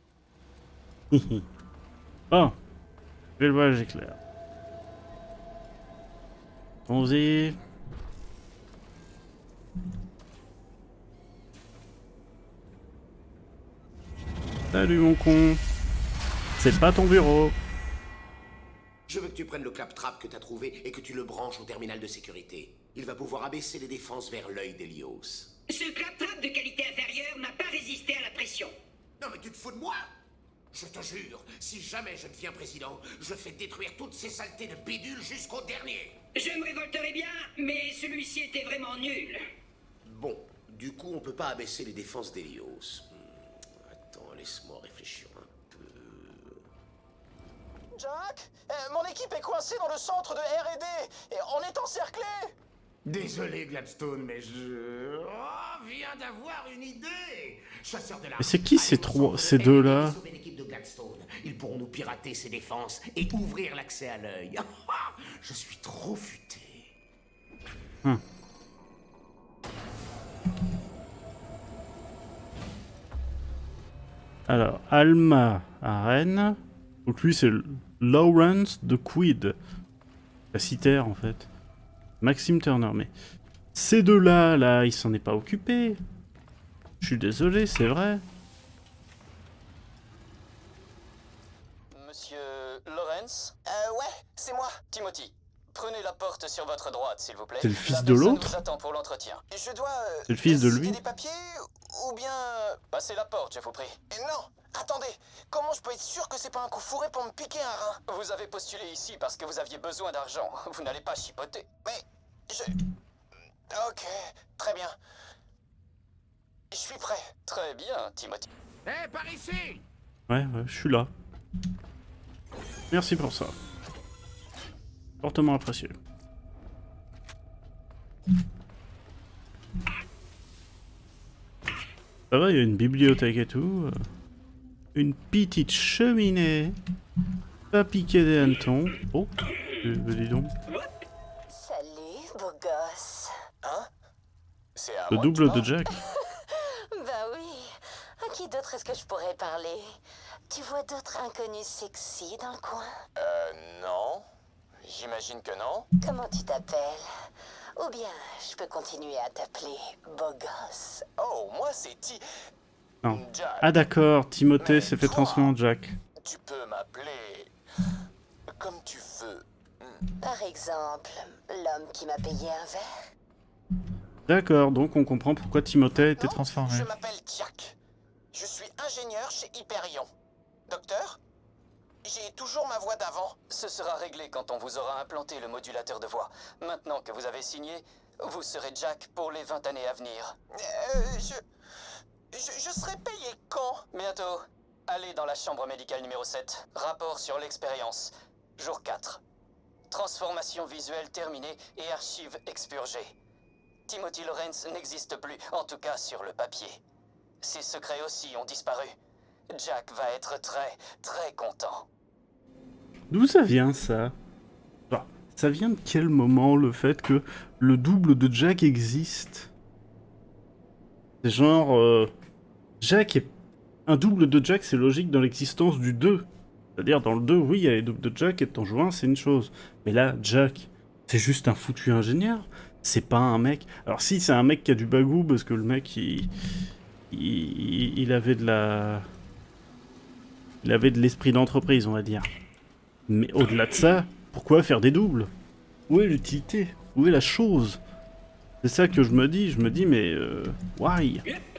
Bon. Je vais le voyage éclair. Allons-y. Salut mon con. C'est pas ton bureau. Je veux que tu prennes le claptrap que t'as trouvé et que tu le branches au terminal de sécurité. Il va pouvoir abaisser les défenses vers l'œil d'Hélios. Ce claptrap de qualité inférieure n'a pas résisté à la pression. Non mais tu te fous de moi? Je te jure, si jamais je deviens président, je fais détruire toutes ces saletés de bidule jusqu'au dernier. Je me révolterai bien, mais celui-ci était vraiment nul. Bon, du coup, on peut pas abaisser les défenses d'Hélios. Hmm, attends, laisse-moi réfléchir un peu. Jack, euh, mon équipe est coincée dans le centre de R et D et on est encerclé. Désolé, Gladstone, mais je... Oh, viens d'avoir une idée. Chasseur de la... Mais c'est qui ces trois, ces deux-là? Ils pourront nous pirater ses défenses et ouvrir l'accès à l'œil. Je suis trop futé. Hum. Alors, Alma à Rennes. Donc lui, c'est Lawrence de Quid. La citaire, en fait. Maxime Turner, mais... Ces deux-là, là, il s'en est pas occupé. Je suis désolé, c'est vrai. Monsieur Lawrence? Euh, ouais, c'est moi. Timothy, prenez la porte sur votre droite, s'il vous plaît. C'est le fils La de personne l'autre? vous attend pour l'entretien. Je dois... Euh, C'est le fils de lui? signer des papiers ou bien... euh, Passez la porte, je vous prie. Non, attendez. Comment je peux être sûr que c'est pas un coup fourré pour me piquer un rein? Vous avez postulé ici parce que vous aviez besoin d'argent. Vous n'allez pas chipoter. Mais... Je... Ok, très bien. Je suis prêt. Très bien, Timothy. Hé, hey, par ici! Ouais, ouais, je suis là. Merci pour ça. Fortement apprécié. Ça va, il y a une bibliothèque et tout. Une petite cheminée. Pas piquer des hannetons. Oh, euh, dis donc. Salut, beau gosse. Hein? C'est à Le moi double que tu de Jack. Bah oui. À qui d'autre est-ce que je pourrais parler? Tu vois d'autres inconnus sexy dans le coin? Euh, non. J'imagine que non. Comment tu t'appelles? Ou bien, je peux continuer à t'appeler beau gosse. Oh, moi c'est Ti... Non. Jack. Ah d'accord, Timothée Mais s'est fait toi, transformer en Jack. Tu peux m'appeler... comme tu veux. Par exemple, l'homme qui m'a payé un verre. D'accord, donc on comprend pourquoi Timothée était Non, transformé. Je m'appelle Jack. Je suis ingénieur chez Hyperion. Docteur? J'ai toujours ma voix d'avant. Ce sera réglé quand on vous aura implanté le modulateur de voix. Maintenant que vous avez signé, vous serez Jack pour les vingt années à venir. Euh, je... je... Je serai payé quand? Bientôt. Allez dans la chambre médicale numéro sept. Rapport sur l'expérience. Jour quatre. Transformation visuelle terminée et archives expurgées. Timothy Lawrence n'existe plus, en tout cas sur le papier. Ses secrets aussi ont disparu. Jack va être très, très content. D'où ça vient, ça? Enfin, ça vient de quel moment, le fait que le double de Jack existe? C'est genre... Euh, Jack est... Un double de Jack, c'est logique dans l'existence du deux. C'est-à-dire, dans le deux, oui, il y a les doubles de Jack, et en jouant, c'est une chose. Mais là, Jack, c'est juste un foutu ingénieur. C'est pas un mec... Alors si, c'est un mec qui a du bagou, parce que le mec, il... Il, il avait de la... Il avait de l'esprit d'entreprise, on va dire. Mais au-delà de ça, pourquoi faire des doubles? Où est l'utilité? Où est la chose? C'est ça que je me dis. Je me dis, mais... Euh, why?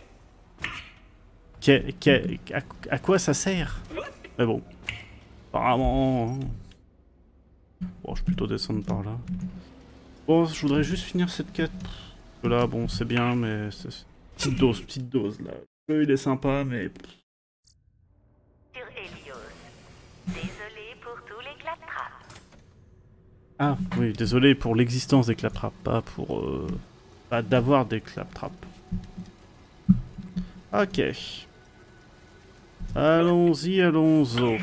Qu'à, qu'à, à, à quoi ça sert? Mais bon. Apparemment... Bon, je vais plutôt descendre par là. Bon, je voudrais juste finir cette quête. Parce que là, bon, c'est bien, mais... C'est... Petite dose, petite dose, là. Le jeu, il est sympa, mais... Sur Helios. Désolé pour tous les claptraps. Ah, oui, désolé pour l'existence des claptraps, pas pour... Euh, pas d'avoir des claptraps. Ok. Allons-y, allons-y.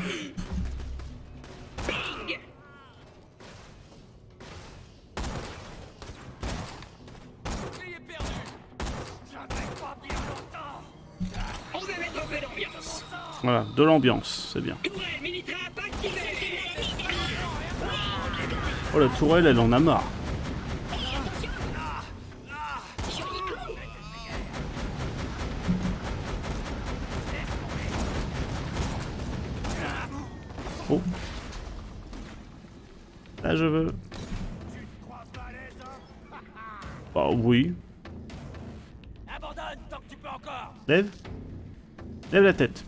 Voilà, de l'ambiance, c'est bien. Oh, la tourelle, elle en a marre. Oh. Là, je veux. Bah oui. Lève. Lève la tête.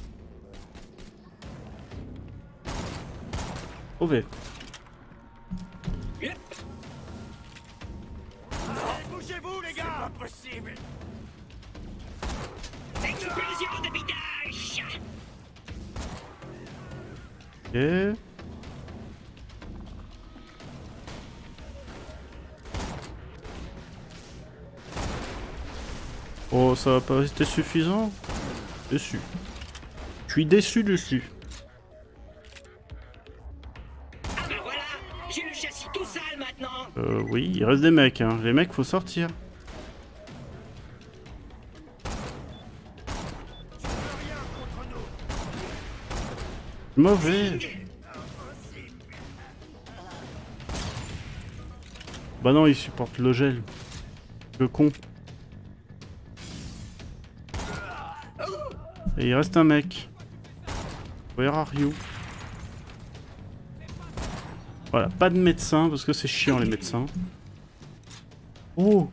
O V. Bougez-vous, les gars! C'est pas possible! Explosion de bidage! Ok. Oh, ça va pas rester suffisant? Déçu. Je suis déçu dessus. Euh, oui, il reste des mecs, hein. Les mecs, faut sortir. Mauvais. Bah non, il supporte le gel. Le con. Et il reste un mec. Where are you? Voilà, pas de médecin, parce que c'est chiant les médecins. Oh!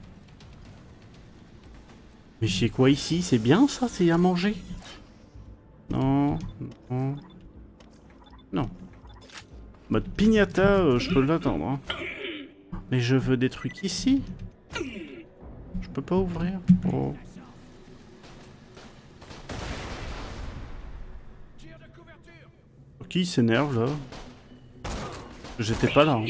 Mais j'ai quoi ici? C'est bien ça? C'est à manger? Non, non. Non. Mode piñata, euh, je peux l'attendre. Hein. Mais je veux des trucs ici. Je peux pas ouvrir. Oh. Qui s'énerve là? J'étais pas là. Hein.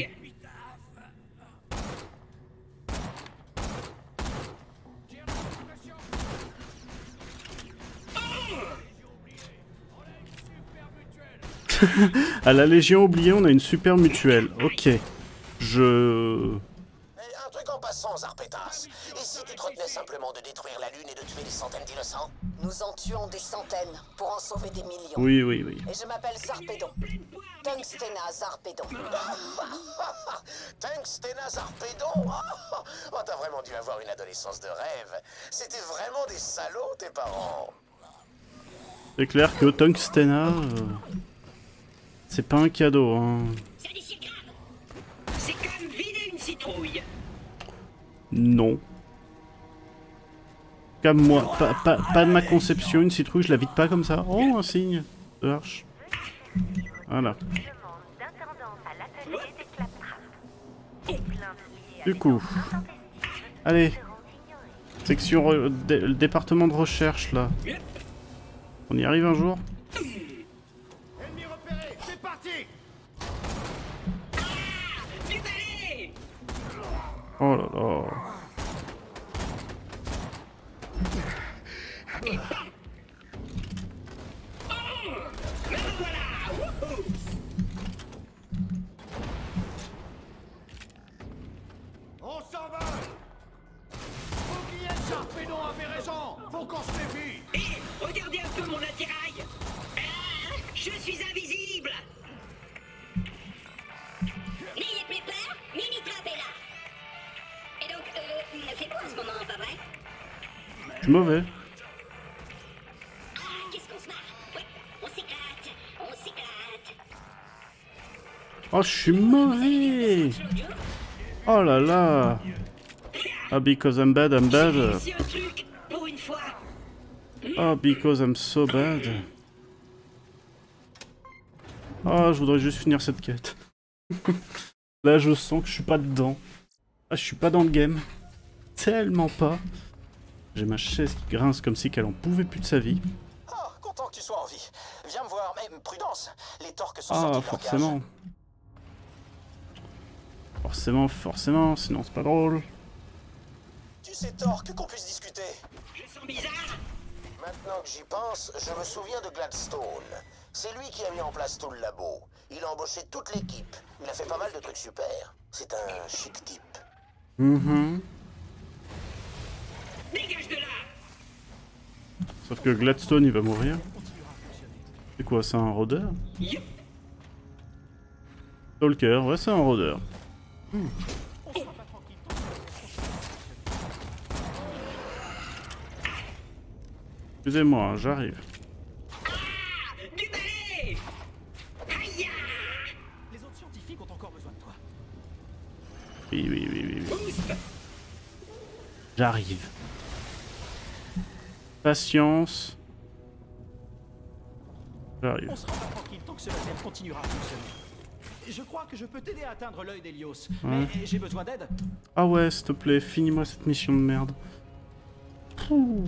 À la Légion oubliée, on a une super mutuelle. Ok. Je... Un truc en passant, Zarpetas. Et si tu te retenais simplement de détruire la Lune et de tuer des centaines d'innocents? Nous en tuons des centaines pour en sauver des millions. Oui, oui, oui. Et je m'appelle Zarpedon. Tungstena Zarpedon. Tungstena Zarpedon? Oh, t'as vraiment dû avoir une adolescence de rêve. C'était vraiment des salauds, tes parents. C'est clair que Tungstena... Euh... C'est pas un cadeau, hein. C'est comme vider une citrouille. Non. Comme moi, pas, pas, pas de ma conception, une citrouille, je la vide pas comme ça. Oh, un signe de arche. Voilà. Du coup. Allez. Section... Dé le département de recherche, là. On y arrive un jour? Oh là là. On s'en va. Faut qu'il y ait Sharpédon avait raison. Faut qu'on se méfie. Hé, regardez un peu mon attirail. Ah, je suis invisible. N'ayez plus peur, Mini-Trap est là. Et donc, euh, c'est quoi en ce moment, pas vrai? Je suis mauvais. Ah, qu'est-ce qu'on se marre? Ouais, on s'éclate, on s'éclate. Oh, je suis mauvais. Oh là là. Ah, because I'm bad, I'm bad. C'est un truc, pour une fois. Oh, because I'm so bad. Oh, je voudrais juste finir cette quête. Là, je sens que je suis pas dedans. Ah, je suis pas dans le game. Tellement pas. J'ai ma chaise qui grince comme si qu'elle en pouvait plus de sa vie. Oh, content que tu sois en vie. Viens me voir, mais prudence. Les torques sont Ah, sortis de leur forcément. cage. Forcément, forcément, sinon c'est pas drôle. Tu sais, Torque, qu'on puisse discuter. Je sens bizarre. Maintenant que j'y pense, je me souviens de Gladstone. C'est lui qui a mis en place tout le labo. Il a embauché toute l'équipe. Il a fait pas mal de trucs super. C'est un chic type. Mhm. Dégage de là. Sauf que Gladstone, il va mourir. C'est quoi, c'est un rôdeur? Stalker, ouais, c'est un rôdeur. Hmm. Excusez-moi, j'arrive. Du balai. Aïe. Les autres scientifiques ont encore besoin de toi. Oui, oui, oui, oui. oui. J'arrive. Patience. J'arrive. On sera pas tranquille tant que ce laser continuera à fonctionner. Je crois que je peux t'aider à atteindre l'œil d'Hélios. Ouais. Mais j'ai besoin d'aide. Ah ouais, s'il te plaît, finis-moi cette mission de merde. Pouh.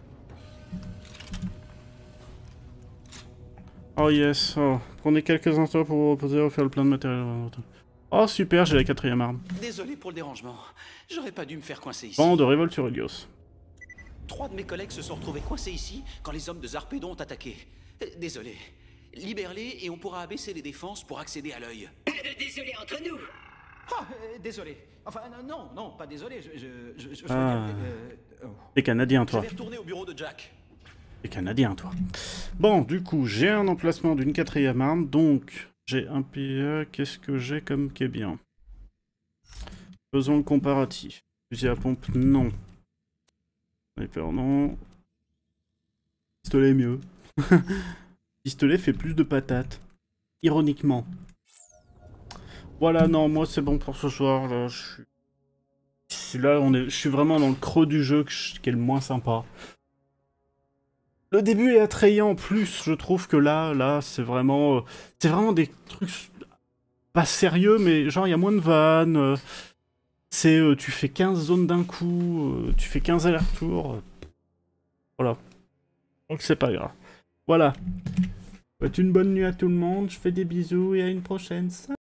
Oh yes, oh. Prenez quelques instants pour vous reposer et refaire le plein de matériel. Oh super, j'ai la quatrième arme. Désolé pour le dérangement. J'aurais pas dû me faire coincer ici. Ban de révolte sur Hélios. Trois de mes collègues se sont retrouvés coincés ici quand les hommes de Zarpédon ont attaqué. Euh, Désolé. Libère-les et on pourra abaisser les défenses pour accéder à l'œil. Pas de désolé entre nous. Ah, euh, désolé. Enfin, euh, non, non, pas désolé. Je, je, je, je veux Ah. dire, euh, oh. T'es canadien, toi. Je vais retourner au bureau de Jack. T'es canadien, toi. Bon, du coup, j'ai un emplacement d'une quatrième arme, donc j'ai un P E. Qu'est-ce que j'ai comme qui est bien? Faisons le comparatif. Fusil à pompe, non. Sniper, non. Pistolet, mieux. Pistolet fait plus de patates. Ironiquement. Voilà, non, moi c'est bon pour ce soir. Là, je suis... Là, on est... je suis vraiment dans le creux du jeu qui est le moins sympa. Le début est attrayant en plus, je trouve que là, là, c'est vraiment... Euh, c'est vraiment des trucs pas sérieux, mais genre, il y a moins de vannes. Euh, c'est... Euh, tu fais quinze zones d'un coup, euh, tu fais quinze allers-retours. Euh, voilà. Donc c'est pas grave. Voilà. Une bonne nuit à tout le monde, je fais des bisous et à une prochaine.